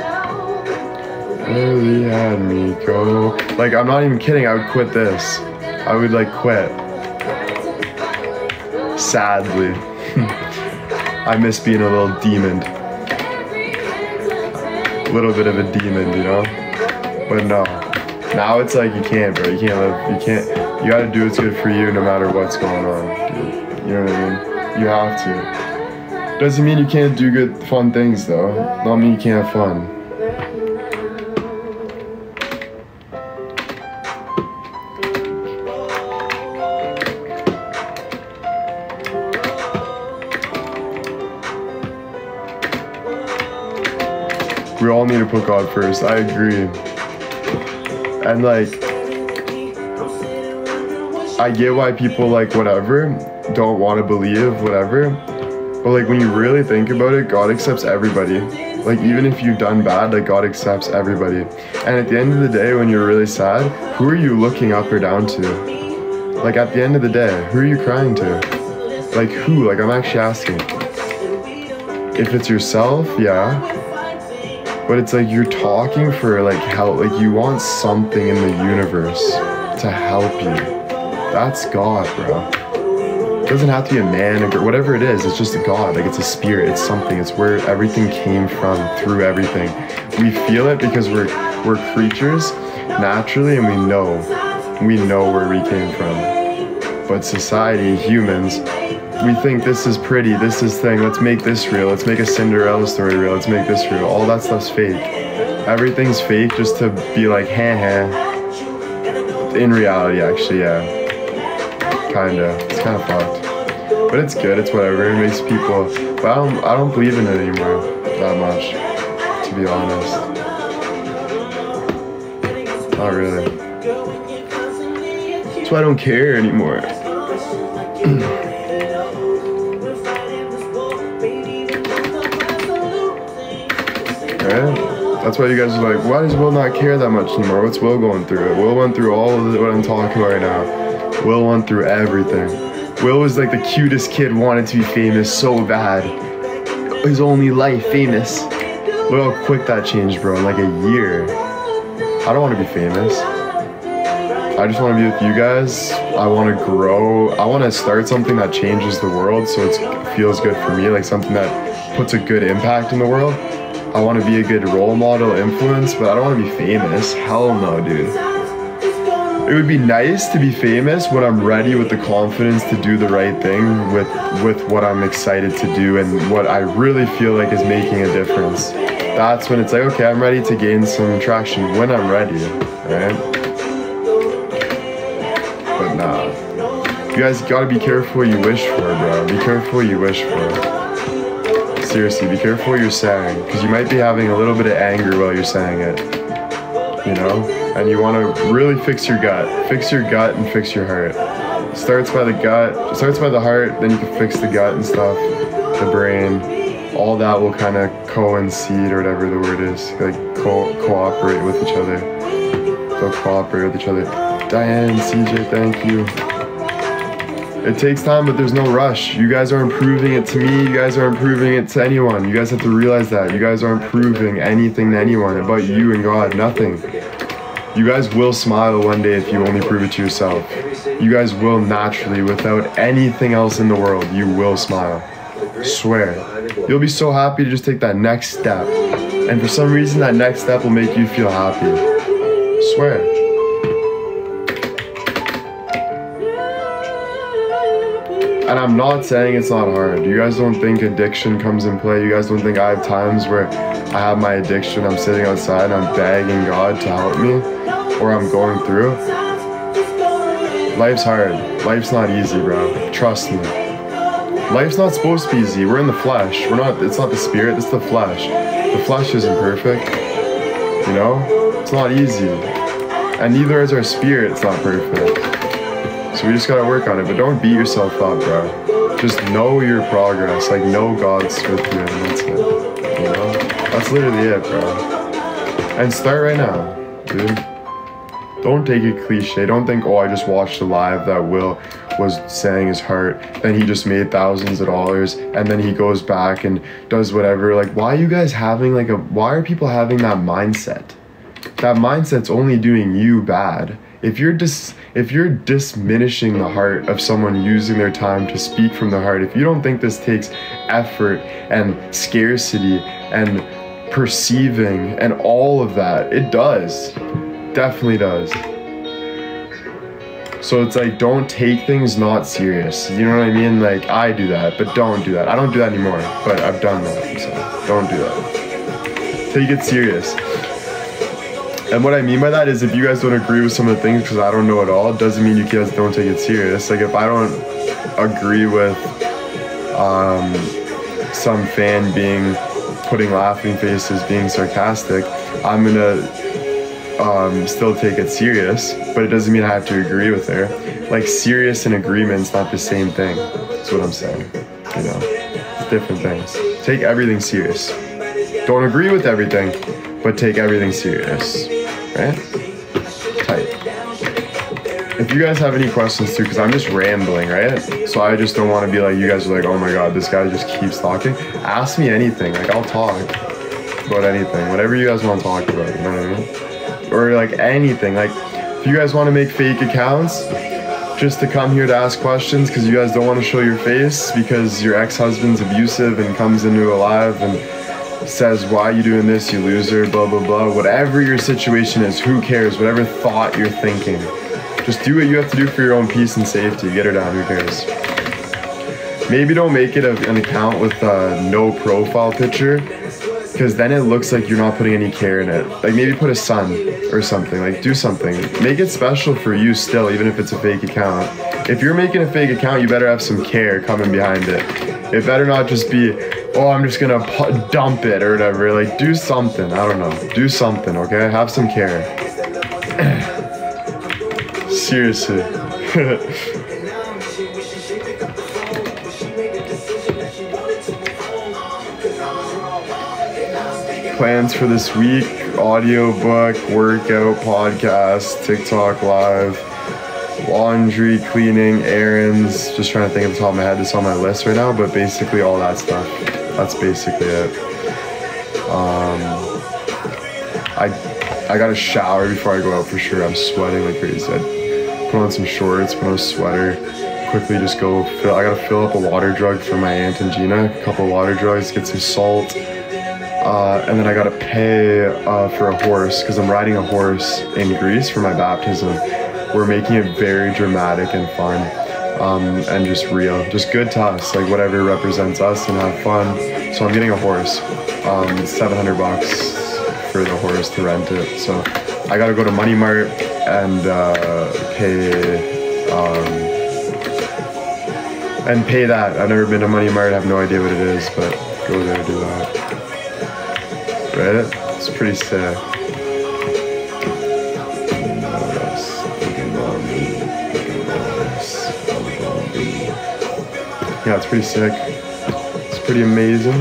Really had me go. Like, I'm not even kidding. I would quit this. I would like quit. Sadly. I miss being a little demon. A little bit of a demon, you know? But no. Now it's like you can't, bro. You can't live. You can't. You gotta do what's good for you no matter what's going on, dude. You know what I mean? You have to. Doesn't mean you can't do good, fun things, though. Not mean you can't have fun. We all need to put God first. I agree. And like, I get why people like whatever don't want to believe whatever. But like, when you really think about it, God accepts everybody. Like, even if you've done bad, like, God accepts everybody. And at the end of the day, when you're really sad, who are you looking up or down to? Like, at the end of the day, who are you crying to? Like, who? Like, I'm actually asking. If it's yourself, yeah. But it's like you're talking for like help. Like, you want something in the universe to help you. That's God, bro. It doesn't have to be a man, a girl, whatever it is. It's just a God. Like, it's a spirit. It's something. It's where everything came from, through everything. We feel it because we're we're creatures naturally, and we know we know where we came from. But society, humans, we think this is pretty, this is thing. Let's make this real. Let's make a Cinderella story real. Let's make this real. All that stuff's fake. Everything's fake just to be like, heh heh. In reality, actually, yeah. Kinda. It's kind of fucked. But it's good. It's whatever. It makes people... But I don't, I don't believe in it anymore that much, to be honest. Not really. That's why I don't care anymore. Right? That's why you guys are like, why does Will not care that much anymore? What's Will going through? Will went through all of what I'm talking about right now. Will went through everything. Will was like the cutest kid, wanted to be famous so bad. His only life famous. Look how quick that changed, bro, in like a year. I don't want to be famous. I just want to be with you guys. I want to grow. I want to start something that changes the world so it feels good for me, like something that puts a good impact in the world. I want to be a good role model, influence, but I don't want to be famous. Hell no, dude. It would be nice to be famous when I'm ready with the confidence to do the right thing with, with what I'm excited to do and what I really feel like is making a difference. That's when it's like, okay, I'm ready to gain some traction when I'm ready, right? But nah. You guys gotta be careful what you wish for, bro. Be careful what you wish for. Seriously, be careful what you're saying, because you might be having a little bit of anger while you're saying it, you know? And you want to really fix your gut. Fix your gut and fix your heart. starts by the gut, starts by the heart, then you can fix the gut and stuff, the brain. All that will kind of coincide, or whatever the word is, like co cooperate with each other. They'll cooperate with each other. Diane, C J, thank you. It takes time, but there's no rush. You guys aren't proving it to me. You guys aren't proving it to anyone. You guys have to realize that. You guys aren't proving anything to anyone about you and God. Nothing. You guys will smile one day if you only prove it to yourself. You guys will naturally, without anything else in the world, you will smile. Swear. You'll be so happy to just take that next step. And for some reason, that next step will make you feel happy. Swear. And I'm not saying it's not hard. You guys don't think addiction comes in play. You guys don't think I have times where I have my addiction, I'm sitting outside and I'm begging God to help me, or I'm going through. Life's hard. Life's not easy, bro. Trust me. Life's not supposed to be easy. We're in the flesh. We're not, it's not the spirit, it's the flesh. The flesh isn't perfect. You know? It's not easy. And neither is our spirit, it's not perfect. So we just gotta work on it, but don't beat yourself up, bro. Just know your progress, like know God's with you, and that's it. You know? That's literally it, bro. And start right now, dude. Don't take it cliche. Don't think, oh, I just watched a live that Will was saying his heart, then he just made thousands of dollars, and then he goes back and does whatever. Like, why are you guys having like a, why are people having that mindset? That mindset's only doing you bad. If you're dis, if you're diminishing the heart of someone using their time to speak from the heart, if you don't think this takes effort and scarcity and perceiving and all of that, it does. Definitely does. So it's like, don't take things not serious. You know what I mean? Like, I do that, but don't do that. I don't do that anymore, but I've done that, so don't do that. Take it serious. And what I mean by that is, if you guys don't agree with some of the things because I don't know it all, doesn't mean you guys don't take it serious. Like, if I don't agree with um, some fan being, putting laughing faces, being sarcastic, I'm gonna um, still take it serious, but it doesn't mean I have to agree with her. Like, serious and agreement's not the same thing. That's what I'm saying, you know? It's different things. Take everything serious. Don't agree with everything, but take everything serious. Right? Tight. If you guys have any questions too, because I'm just rambling, right? So I just don't want to be like, you guys are like, oh my god, this guy just keeps talking. Ask me anything. Like, I'll talk about anything. Whatever you guys want to talk about, you know what I mean? Or like anything. Like, if you guys want to make fake accounts just to come here to ask questions because you guys don't want to show your face because your ex-husband's abusive and comes into a live and says, why are you doing this, you loser, blah blah blah, whatever your situation is, who cares, whatever thought you're thinking, just do what you have to do for your own peace and safety. Get her down, who cares? Maybe don't make it a, an account with uh, no profile picture, because then it looks like you're not putting any care in it. Like, maybe put a sun or something, like do something, make it special for you still, even if it's a fake account. If you're making a fake account, you better have some care coming behind it. It better not just be, oh, I'm just gonna pu- dump it or whatever. Like, do something. I don't know. Do something, okay? Have some care. Seriously. Plans for this week: audiobook, workout, podcast, TikTok live, laundry, cleaning, errands. Just trying to think of the top of my head. It's on my list right now, but basically all that stuff. That's basically it. Um, I I gotta shower before I go out for sure. I'm sweating like crazy. I put on some shorts, put on a sweater, quickly just go fill. I gotta fill up a water jug for my Aunt and Gina. A couple water jugs, get some salt. Uh, and then I gotta pay uh, for a horse because I'm riding a horse in Greece for my baptism. We're making it very dramatic and fun, um, and just real, just good to us, like whatever represents us, and have fun. So I'm getting a horse. Um, it's seven hundred bucks for the horse to rent it. So I gotta go to Money Mart and uh, pay um, and pay that. I've never been to Money Mart. I have no idea what it is, but go there, do that. Right? It's pretty sick. yeah, it's pretty sick. It's pretty amazing.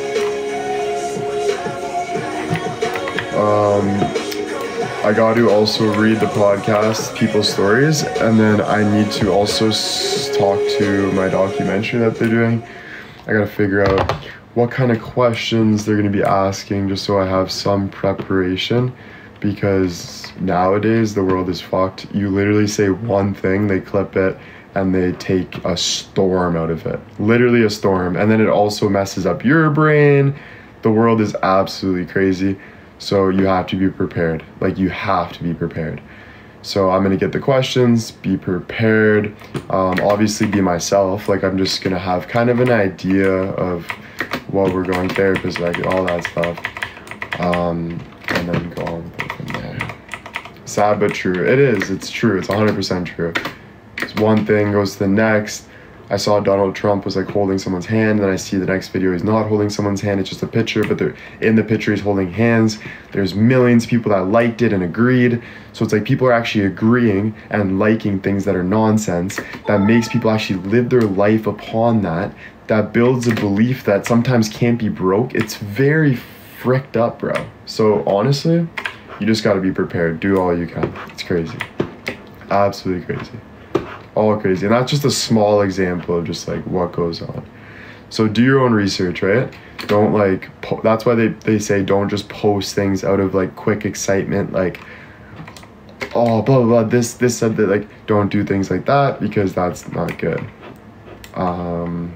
Um, I got to also read the podcast, People's Stories, and then I need to also s- talk to my documentary that they're doing. I gotta figure out what kind of questions they're gonna be asking just so I have some preparation, because nowadays the world is fucked. You literally say one thing, they clip it, and they take a storm out of it. Literally a storm. And then it also messes up your brain. The world is absolutely crazy. So you have to be prepared. Like, you have to be prepared. So I'm gonna get the questions, be prepared, um, obviously be myself. Like, I'm just gonna have kind of an idea of what we're going, therapist, like all that stuff. Um, and then go on from there. Sad but true. It is, it's true, it's one hundred percent true. It's one thing goes to the next. I saw Donald Trump was like holding someone's hand, then I see the next video he's not holding someone's hand, it's just a picture, but they're in the picture he's holding hands. There's millions of people that liked it and agreed. So it's like people are actually agreeing and liking things that are nonsense. That makes people actually live their life upon that. That builds a belief that sometimes can't be broke. It's very fricked up, bro. So honestly, you just gotta be prepared. Do all you can. It's crazy. Absolutely crazy. All crazy. And that's just a small example of just like what goes on. So do your own research, right? Don't like, po- that's why they, they say don't just post things out of like quick excitement, like, oh, blah, blah, blah, this, this said that, like, don't do things like that, because that's not good. Um,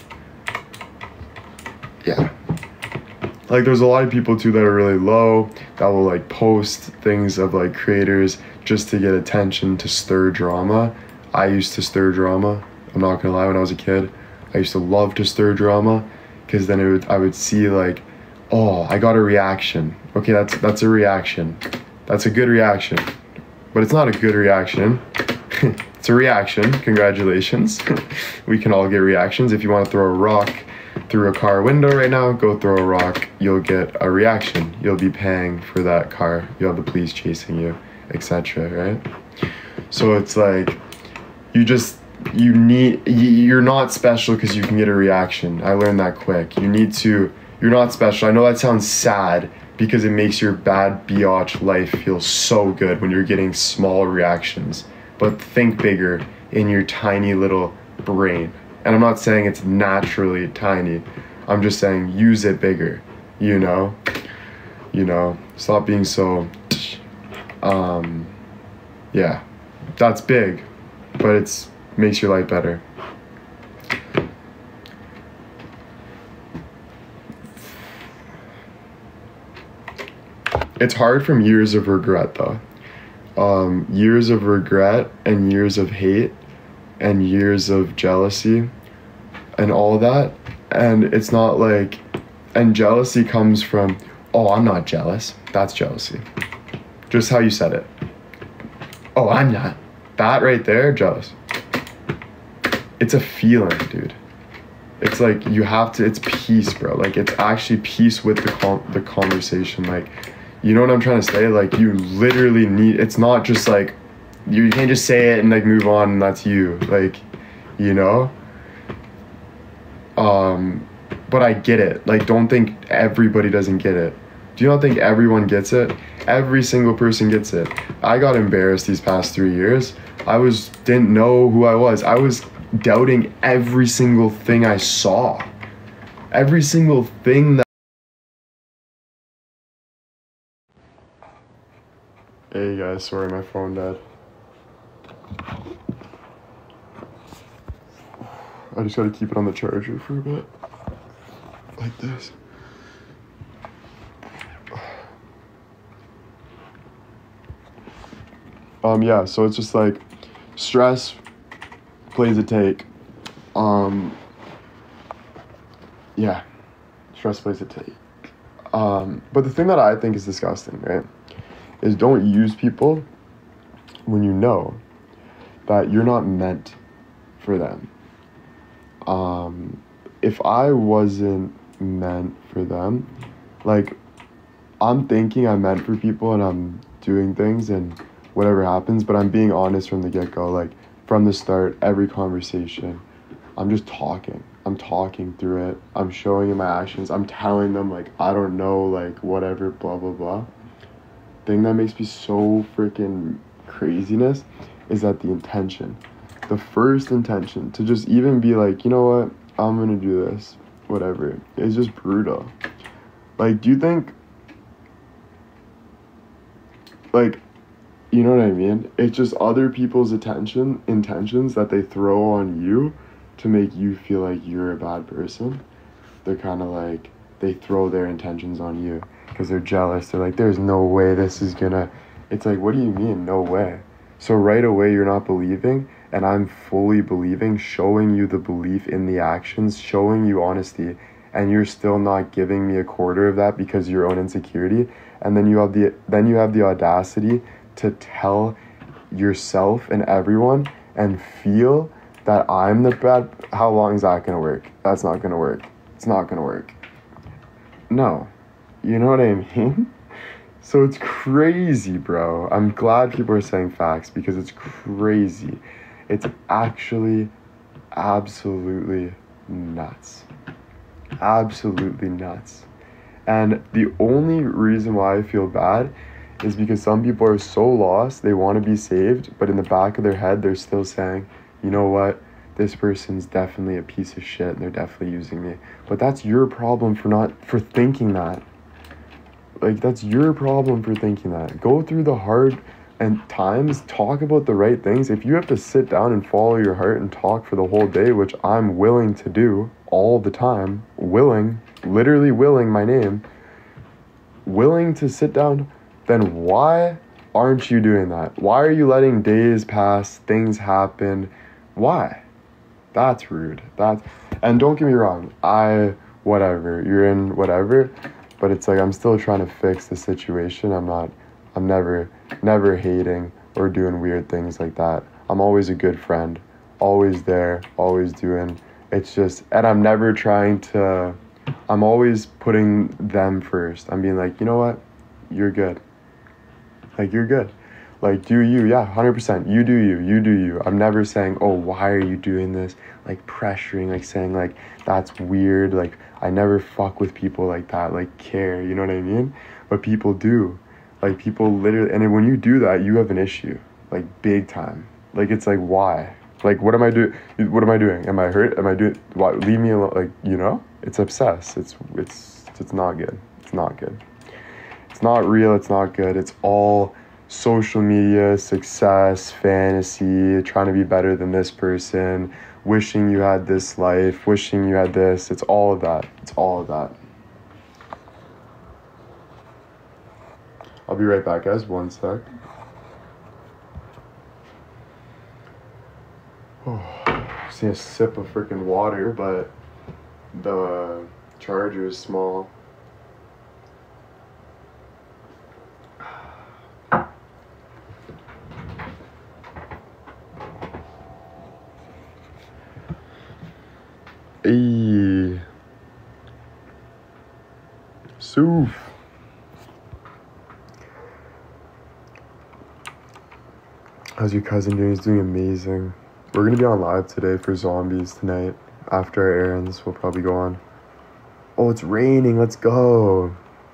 yeah. Like, there's a lot of people too that are really low that will like post things of like creators just to get attention, to stir drama. I used to stir drama. I'm not gonna lie, when I was a kid, I used to love to stir drama, because then it would, I would see like, oh, I got a reaction. Okay, that's that's a reaction. That's a good reaction. But it's not a good reaction. It's a reaction. Congratulations. We can all get reactions. If you want to throw a rock through a car window right now, go throw a rock. You'll get a reaction. You'll be paying for that car. You'll have the police chasing you, et cetera, right? So it's like, you just, you need, you're not special because you can get a reaction. I learned that quick. You need to, you're not special. I know that sounds sad, because it makes your bad biatch life feel so good when you're getting small reactions. But think bigger in your tiny little brain. And I'm not saying it's naturally tiny. I'm just saying use it bigger, you know? You know, stop being so, um, yeah, that's big, but it's makes your life better. It's hard from years of regret though. Um, years of regret and years of hate and years of jealousy and all that. And it's not like, and jealousy comes from, oh, I'm not jealous. That's jealousy. Just how you said it. Oh, I'm not. That right there, jealous. It's a feeling, dude. It's like you have to, it's peace, bro. Like, it's actually peace with the con- the conversation. Like, you know what I'm trying to say? Like, you literally need, it's not just like, you, you can't just say it and like move on and that's you. Like, you know? Um, but I get it. Like, don't think everybody doesn't get it. Do you not think everyone gets it? Every single person gets it. I got embarrassed these past three years. I was, didn't know who I was. I was doubting every single thing I saw. Every single thing that... Hey guys, sorry my phone died. I just gotta keep it on the charger for a bit. Like this. Um, yeah, so it's just like, stress plays a take. Um, yeah, stress plays a take. Um, but the thing that I think is disgusting, right, is don't use people when you know that you're not meant for them. Um, if I wasn't meant for them, like, I'm thinking I'm meant for people and I'm doing things and whatever happens, but I'm being honest from the get-go, like, from the start, every conversation. I'm just talking. I'm talking through it. I'm showing in my actions. I'm telling them, like, I don't know, like, whatever, blah, blah, blah. Thing that makes me so freaking craziness is that the intention. The first intention to just even be like, you know what, I'm gonna do this, whatever, is just brutal. Like, do you think, like, you know what I mean? It's just other people's attention, intentions that they throw on you to make you feel like you're a bad person. They're kind of like, they throw their intentions on you because they're jealous. They're like, there's no way this is gonna, it's like, what do you mean, no way? So right away, you're not believing, and I'm fully believing, showing you the belief in the actions, showing you honesty, and you're still not giving me a quarter of that because of your own insecurity. And then you have the, then you have the audacity to tell yourself and everyone and feel that I'm the bad. How long is that gonna work? That's not gonna work. It's not gonna work. No, you know what I mean? So it's crazy, bro. I'm glad people are saying facts because it's crazy. It's actually absolutely nuts. Absolutely nuts. And the only reason why I feel bad is because some people are so lost, they want to be saved, but in the back of their head, they're still saying, you know what? This person's definitely a piece of shit and they're definitely using me. But that's your problem for not, for thinking that. Like, that's your problem for thinking that. Go through the hard and times, talk about the right things. If you have to sit down and follow your heart and talk for the whole day, which I'm willing to do all the time, willing, literally willing, my name, willing to sit down, then why aren't you doing that? Why are you letting days pass, things happen? Why? That's rude. That's, and don't get me wrong, I, whatever, you're in whatever, but it's like I'm still trying to fix the situation. I'm not, I'm never, never hating or doing weird things like that. I'm always a good friend, always there, always doing, it's just, and I'm never trying to, I'm always putting them first. I'm being like, you know what, you're good. Like, you're good. Like, do you, yeah, one hundred percent. You do you, you do you. I'm never saying, oh, why are you doing this? Like, pressuring, like, saying, like, that's weird. Like, I never fuck with people like that, like, care, you know what I mean? But people do. Like, people literally, and when you do that, you have an issue. Like, big time. Like, it's like, why? Like, what am I doing? What am I doing? Am I hurt? Am I doing, why? Leave me alone. Like, you know? It's obsessed. It's, it's, it's not good. It's not good. It's not real. It's not good. It's all social media, success, fantasy, trying to be better than this person, wishing you had this life, wishing you had this. It's all of that. It's all of that. I'll be right back, guys. One sec. Oh, just need a sip of freaking water, but the charger is small. Hey, Soof. How's your cousin doing? He's doing amazing. We're gonna be on live today for zombies tonight. After our errands, we'll probably go on. Oh, it's raining. Let's go.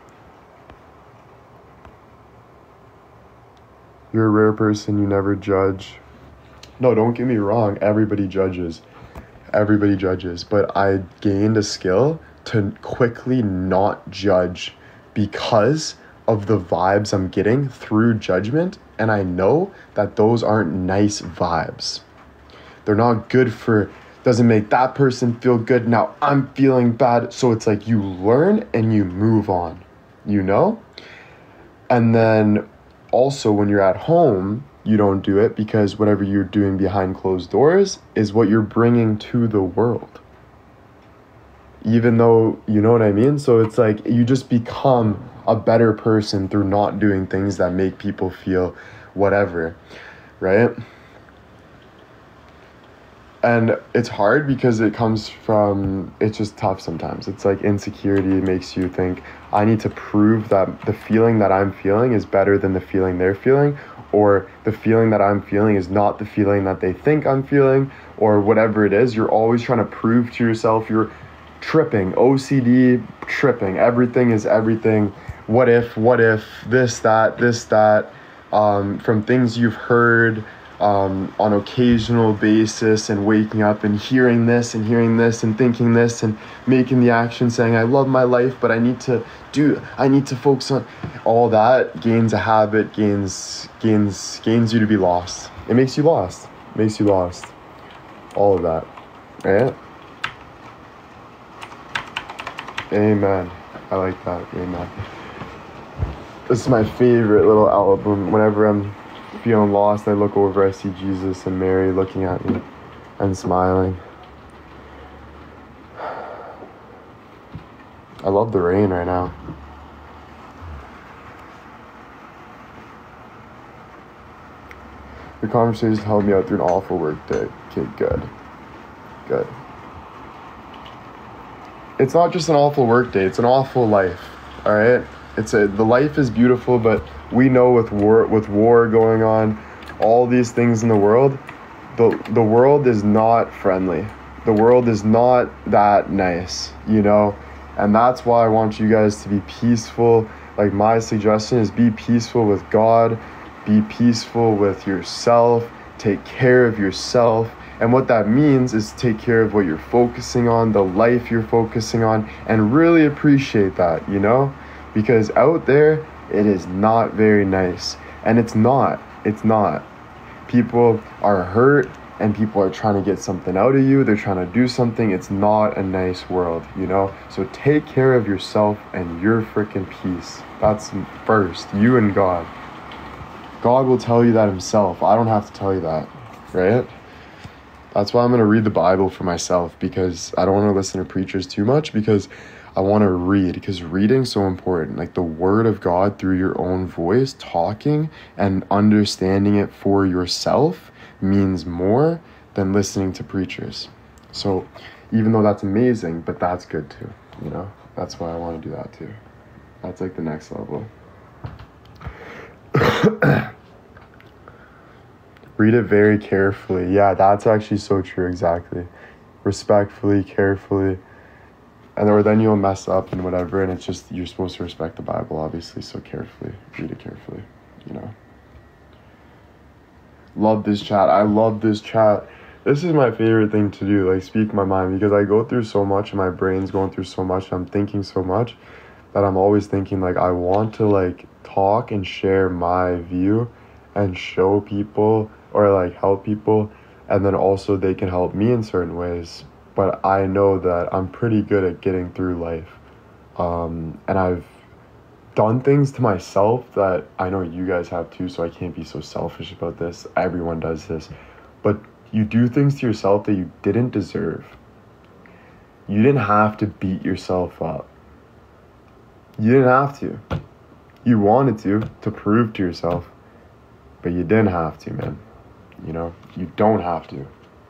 You're a rare person. You never judge. No, don't get me wrong. Everybody judges. Everybody judges, but I gained a skill to quickly not judge because of the vibes I'm getting through judgment, and I know that those aren't nice vibes. They're not good for, doesn't make that person feel good, now I'm feeling bad. So it's like you learn and you move on, you know? And then also when you're at home, you don't do it because whatever you're doing behind closed doors is what you're bringing to the world. Even though, you know what I mean? So it's like you just become a better person through not doing things that make people feel whatever, right? And it's hard because it comes from, it's just tough sometimes. It's like insecurity makes you think, I need to prove that the feeling that I'm feeling is better than the feeling they're feeling, or the feeling that I'm feeling is not the feeling that they think I'm feeling, or whatever it is, you're always trying to prove to yourself. You're tripping, O C D tripping. Everything is everything. What if, what if, this, that, this, that, um, from things you've heard um, on occasional basis, and waking up and hearing this and hearing this and thinking this and making the action saying, I love my life, but I need to do, I need to focus on all that. Gains a habit, gains, gains, gains you to be lost. It makes you lost, it makes you lost. All of that, right? Amen. I like that. Amen. This is my favorite little album. Whenever I'm feeling lost, I look over, I see Jesus and Mary looking at me and smiling. I love the rain right now. The conversation helped me out through an awful work day. Okay, good. Good. It's not just an awful work day, it's an awful life. All right? It's a the life is beautiful, but we know with war with war going on, all these things in the world, the the world is not friendly. The world is not that nice, you know? And that's why I want you guys to be peaceful. Like, my suggestion is be peaceful with God, be peaceful with yourself, take care of yourself. And what that means is take care of what you're focusing on, the life you're focusing on, and really appreciate that, you know? Because out there, it is not very nice. And it's not. It's not. People are hurt, and people are trying to get something out of you. They're trying to do something. It's not a nice world, you know? So take care of yourself and your freaking peace. That's first, you and God. God will tell you that himself. I don't have to tell you that, right? That's why I'm going to read the Bible for myself, because I don't want to listen to preachers too much, because I want to read, because reading's so important. Like, the word of God through your own voice, talking and understanding it for yourself means more than listening to preachers. So even though that's amazing, but that's good too, you know? That's why I want to do that too. That's like the next level. Read it very carefully. Yeah, that's actually so true, exactly. Respectfully, carefully. And or then you'll mess up and whatever, and it's just, you're supposed to respect the Bible, obviously, so carefully. Read it carefully, you know? Love this chat. I love this chat. This is my favorite thing to do, like, speak my mind, because I go through so much and my brain's going through so much, and I'm thinking so much that I'm always thinking, like, I want to, like, talk and share my view and show people, or like help people, and then also they can help me in certain ways. But I know that I'm pretty good at getting through life. Um, and I've done things to myself that I know you guys have too, so I can't be so selfish about this. Everyone does this. But you do things to yourself that you didn't deserve. You didn't have to beat yourself up. You didn't have to. You wanted to, to prove to yourself, but you didn't have to, man. You know, you don't have to.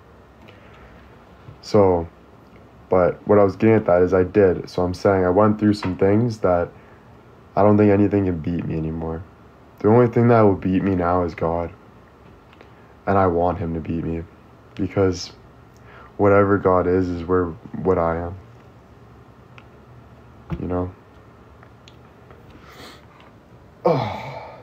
So, but what I was getting at that is I did. So I'm saying I went through some things that I don't think anything can beat me anymore. The only thing that will beat me now is God. And I want him to beat me, because whatever God is, is where what I am. You know? Oh.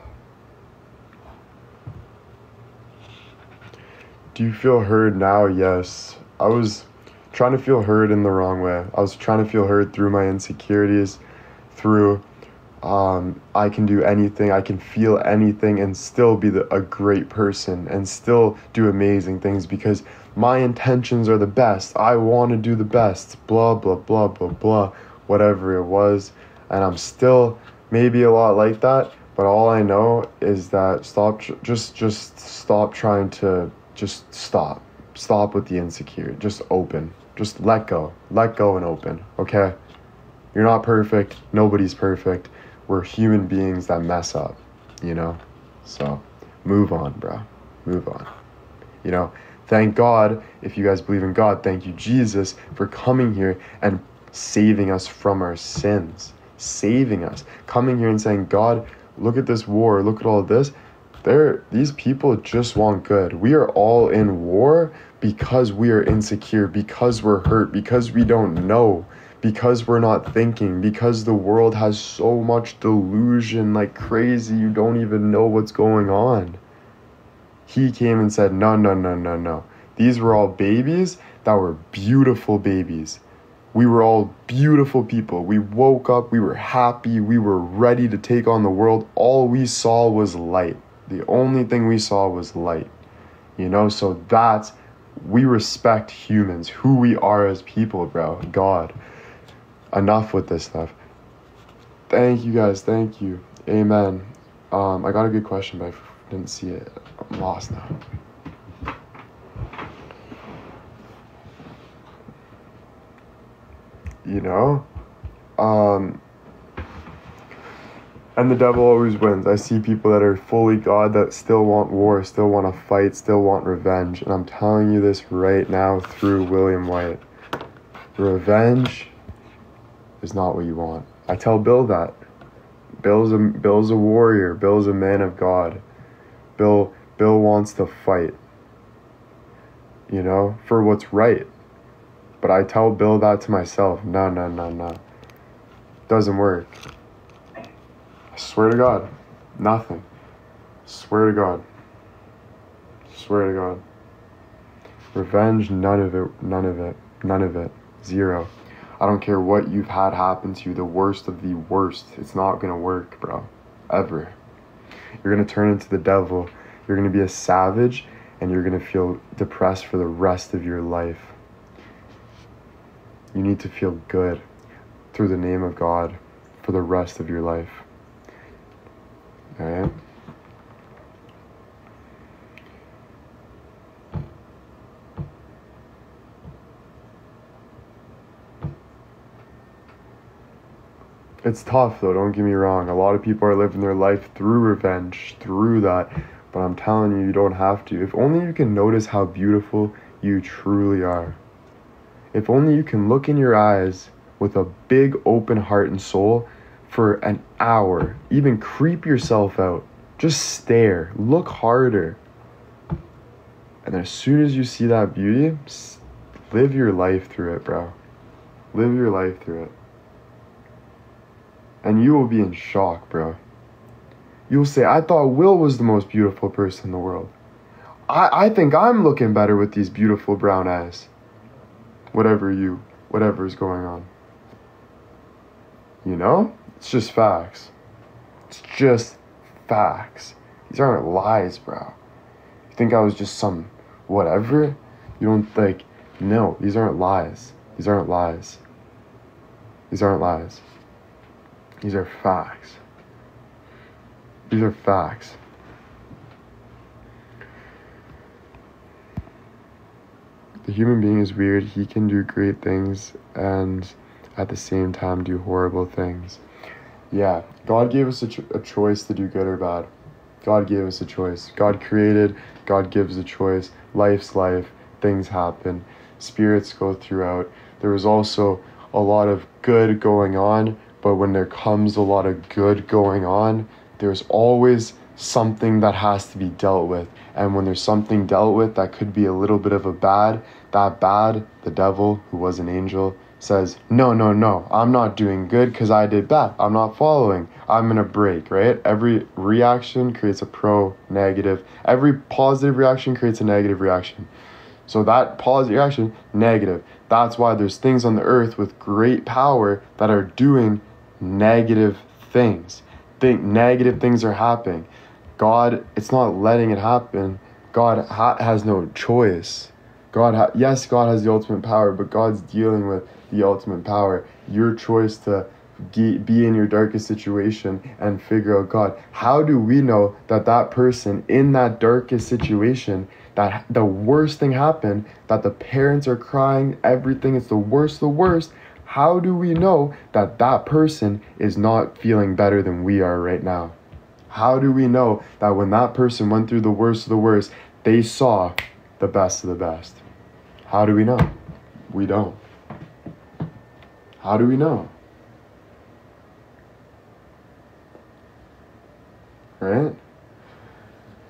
Do you feel heard now? Yes. I was trying to feel heard in the wrong way. I was trying to feel heard through my insecurities, through um, I can do anything, I can feel anything and still be the, a great person and still do amazing things, because my intentions are the best. I want to do the best, blah, blah, blah, blah, blah, whatever it was. And I'm still maybe a lot like that, but all I know is that stop, just, just stop trying to Just stop. Stop with the insecure. Just open. Just let go. Let go and open, okay? You're not perfect. Nobody's perfect. We're human beings that mess up, you know? So, move on, bro. Move on. You know, thank God, if you guys believe in God, thank you, Jesus, for coming here and saving us from our sins. Saving us. Coming here and saying, God, look at this war. Look at all of this. They're, these people just want good. We are all in war because we are insecure, because we're hurt, because we don't know, because we're not thinking, because the world has so much delusion like crazy, you don't even know what's going on. He came and said, no, no, no, no, no. These were all babies that were beautiful babies. We were all beautiful people. We woke up, we were happy, we were ready to take on the world. All we saw was light. The only thing we saw was light. You know, so that's, we respect humans, who we are as people, bro. God. Enough with this stuff. Thank you guys, thank you. Amen. Um, I got a good question, but I didn't see it. I'm lost now. You know? Um, and the devil always wins. I see people that are fully God that still want war, still want to fight, still want revenge. And I'm telling you this right now through William White. Revenge is not what you want. I tell Bill that. Bill's a, Bill's a warrior. Bill's a man of God. Bill, Bill wants to fight, you know, for what's right. But I tell Bill that to myself. No, no, no, no. Doesn't work. I swear to God. Nothing. Swear to God. Swear to God. Revenge, none of it, none of it, none of it. Zero. I don't care what you've had happen to you, the worst of the worst. It's not gonna work, bro. Ever. You're gonna turn into the devil. You're gonna be a savage, and you're gonna feel depressed for the rest of your life. You need to feel good through the name of God for the rest of your life. Alright? It's tough though, don't get me wrong. A lot of people are living their life through revenge, through that. But I'm telling you, you don't have to. If only you can notice how beautiful you truly are. If only you can look in your eyes with a big open heart and soul for an hour. Even creep yourself out. Just stare. Look harder. And as soon as you see that beauty, live your life through it, bro. Live your life through it. And you will be in shock, bro. You'll say, I thought Will was the most beautiful person in the world. I, I think I'm looking better with these beautiful brown eyes. Whatever you, whatever is going on. You know? It's just facts. It's just facts. These aren't lies, bro. You think I was just some whatever? You don't think, no, these aren't lies. These aren't lies. These aren't lies. These are facts. These are facts. The human being is weird. He can do great things and at the same time do horrible things. Yeah, God gave us a, cho- a choice to do good or bad. God gave us a choice. God created. God gives a choice. Life's life. Things happen. Spirits go throughout. There was also a lot of good going on, but when there comes a lot of good going on, there's always something that has to be dealt with. And when there's something dealt with that could be a little bit of a bad, that bad, the devil, who was an angel, says, no, no, no, I'm not doing good because I did bad. I'm not following. I'm going to break, right? Every reaction creates a pro, negative. Every positive reaction creates a negative reaction. So that positive reaction, negative. That's why there's things on the earth with great power that are doing negative things. Think negative things are happening. God, it's not letting it happen. God ha- has no choice. God, ha- yes, God has the ultimate power, but God's dealing with the ultimate power. Your choice to ge- be in your darkest situation and figure out, God, how do we know that that person in that darkest situation, that the worst thing happened, that the parents are crying, everything is the worst, the worst. How do we know that that person is not feeling better than we are right now? How do we know that when that person went through the worst of the worst, they saw the best of the best? How do we know? We don't. How do we know? Right?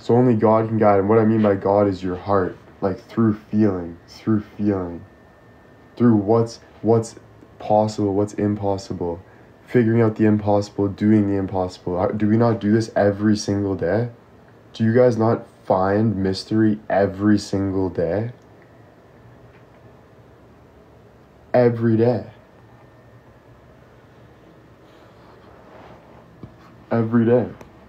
So only God can guide. And what I mean by God is your heart. Like through feeling, through feeling, through what's what's possible, what's impossible, figuring out the impossible, doing the impossible. Do we not do this every single day? Do you guys not find mystery every single day? Every day. Every day.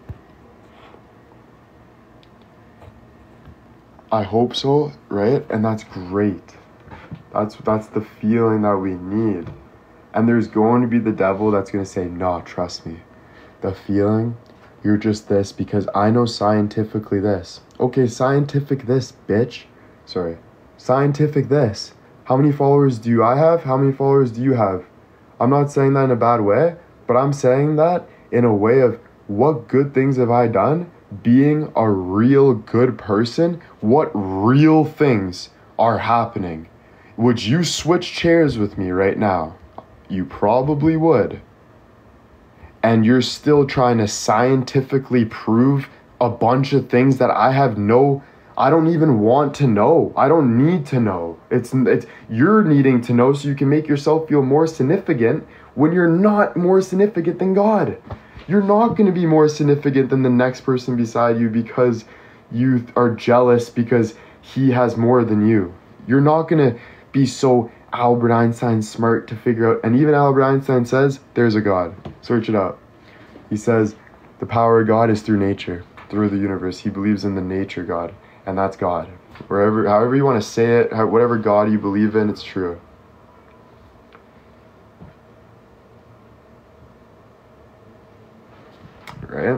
I hope so, right? And that's great. That's that's the feeling that we need. And there's going to be the devil that's going to say, no, trust me. The feeling, you're just this because I know scientifically this. Okay, scientific this, bitch. Sorry. Scientific this. How many followers do I have? How many followers do you have? I'm not saying that in a bad way, but I'm saying that in a way of what good things have I done? Being a real good person, what real things are happening? Would you switch chairs with me right now? You probably would. And you're still trying to scientifically prove a bunch of things that I have no, I don't even want to know. I don't need to know. It's, it's you're needing to know so you can make yourself feel more significant when you're not more significant than God. You're not going to be more significant than the next person beside you because you are jealous because he has more than you. You're not going to be so Albert Einstein smart to figure out. And even Albert Einstein says, there's a God. Search it out. He says, the power of God is through nature, through the universe. He believes in the nature God. And that's God. Wherever, however you want to say it, whatever God you believe in, it's true. Right?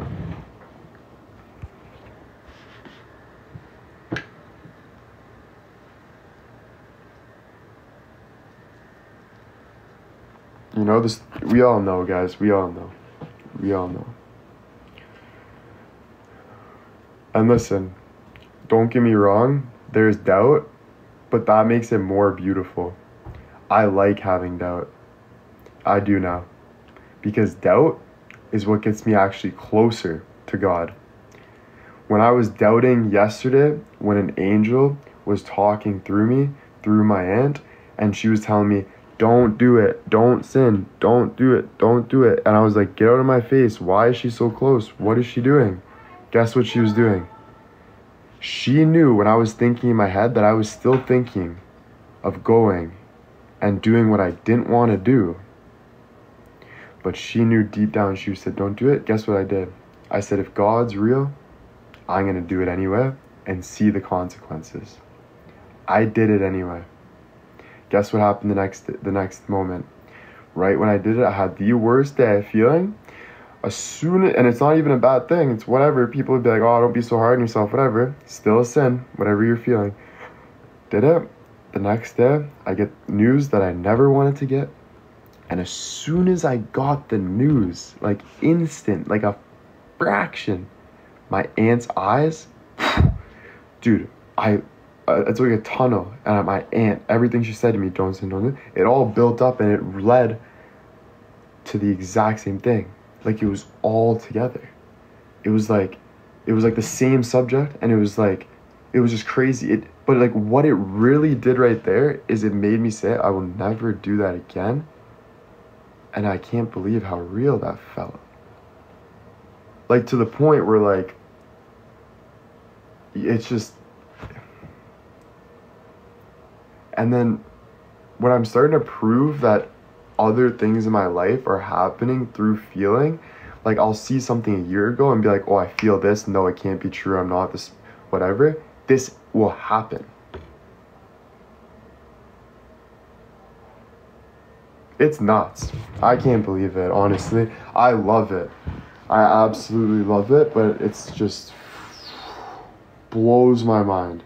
You know, this, we all know, guys. We all know. We all know. And listen, don't get me wrong. There's doubt, but that makes it more beautiful. I like having doubt. I do now. Because doubt is what gets me actually closer to God. When I was doubting yesterday, when an angel was talking through me, through my aunt, and she was telling me, don't do it, don't sin, don't do it, don't do it. And I was like, get out of my face. Why is she so close? What is she doing? Guess what she was doing? She knew when I was thinking in my head that I was still thinking of going and doing what I didn't want to do. But she knew deep down, she said, don't do it. Guess what I did? I said, if God's real, I'm going to do it anyway and see the consequences. I did it anyway. Guess what happened the next the next moment? Right when I did it, I had the worst day feeling. As soon as, and it's not even a bad thing. It's whatever. People would be like, oh, don't be so hard on yourself, whatever. Still a sin, whatever you're feeling. Did it. The next day, I get news that I never wanted to get. And as soon as I got the news, like instant, like a fraction, my aunt's eyes, dude, I, uh, it's like a tunnel. And my aunt, everything she said to me, don't sin, don't sin, it all built up and it led to the exact same thing. Like it was all together. It was like, it was like the same subject and it was like, it was just crazy. It, but like what it really did right there is it made me say, I will never do that again. And I can't believe how real that felt. Like to the point where like, it's just, and then when I'm starting to prove that other things in my life are happening through feeling, like I'll see something a year ago and be like, oh, I feel this. No, it can't be true. I'm not this, whatever. This will happen. It's nuts. I can't believe it, honestly. I love it. I absolutely love it, but it's just blows my mind.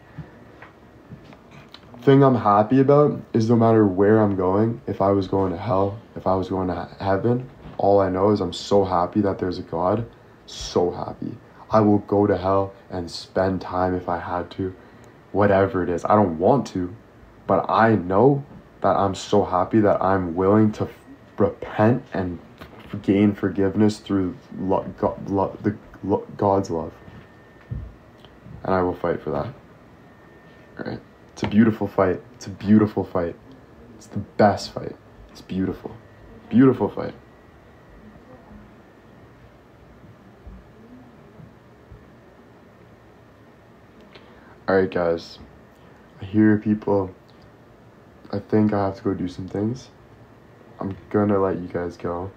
Thing I'm happy about is no matter where I'm going, if I was going to hell, if I was going to heaven, all I know is I'm so happy that there's a God. So happy. I will go to hell and spend time if I had to. Whatever it is. I don't want to, but I know that I'm so happy that I'm willing to f- repent and f- gain forgiveness through lo- God, lo- the lo- God's love. and I will fight for that. All right? It's a beautiful fight. It's a beautiful fight. It's the best fight. It's beautiful. Beautiful fight. Alright guys, I hear people. I think I have to go do some things. I'm gonna let you guys go.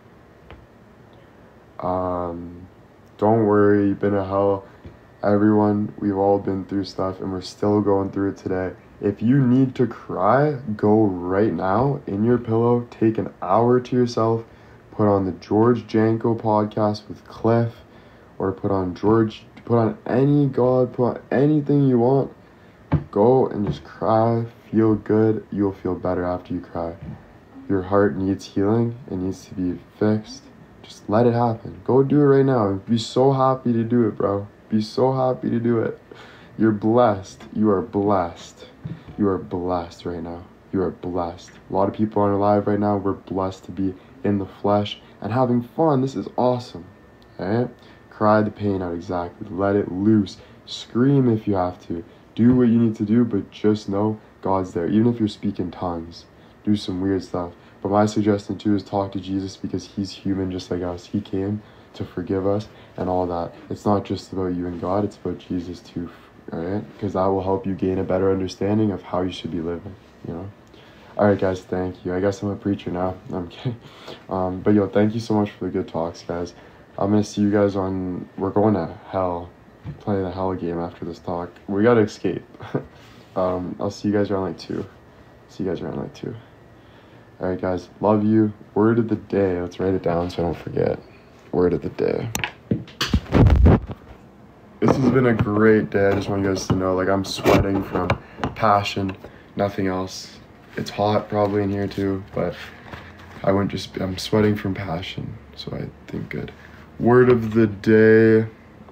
Um, don't worry, you've been a hell. Everyone, we've all been through stuff and we're still going through it today. If you need to cry, go right now in your pillow, take an hour to yourself, put on the George Janko podcast with Cliff, or put on George, put on any God, put on anything you want. Go and just cry, feel good. You'll feel better after you cry. Your heart needs healing, it needs to be fixed. Just let it happen. Go do it right now. Be so happy to do it, bro. Be so happy to do it. You're blessed. You are blessed. You are blessed right now. You are blessed. A lot of people aren't alive right now. We're blessed to be in the flesh and having fun. This is awesome. Alright? Cry the pain out, exactly. Let it loose. Scream if you have to. Do what you need to do, but just know God's there. Even if you're speaking tongues, do some weird stuff. But my suggestion too is talk to Jesus, because he's human just like us. He came to forgive us and all that. It's not just about you and God, it's about Jesus too, alright? Because that will help you gain a better understanding of how you should be living, you know? Alright guys, thank you. I guess I'm a preacher now. I'm kidding. Um, but yo, thank you so much for the good talks, guys. I'm gonna see you guys on, we're going to hell. Playing the hell game after this talk. We gotta escape. um, I'll see you guys around like two. See you guys around like two. Alright guys, love you. Word of the day. Let's write it down so I don't forget. Word of the day. This has been a great day. I just want you guys to know, like, I'm sweating from passion, nothing else. It's hot probably in here too, but I wouldn't just, I'm sweating from passion, so I think good. Word of the day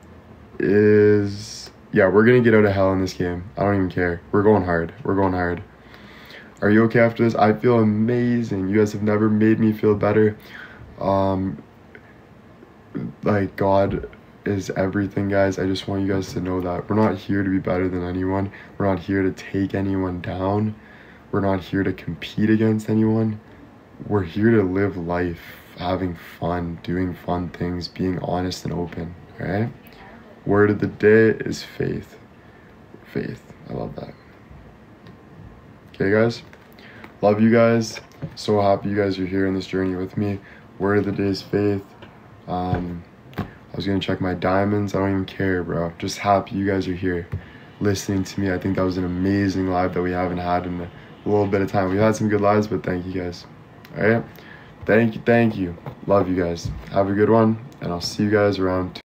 is, yeah, we're gonna get out of hell in this game. I don't even care. We're going hard. We're going hard. Are you okay after this? I feel amazing. You guys have never made me feel better. Um, like, God is everything, guys. I just want you guys to know that we're not here to be better than anyone. We're not here to take anyone down. We're not here to compete against anyone. We're here to live life, having fun, doing fun things, being honest and open, all right? Word of the day is faith. Faith. I love that. Okay, guys? Love you guys. So happy you guys are here in this journey with me. Word of the day is faith. Um, I was going to check my diamonds. I don't even care, bro. Just happy you guys are here listening to me. I think that was an amazing live that we haven't had in a little bit of time. We've had some good lives, but thank you guys. All right? Thank you. Thank you. Love you guys. Have a good one, and I'll see you guys around.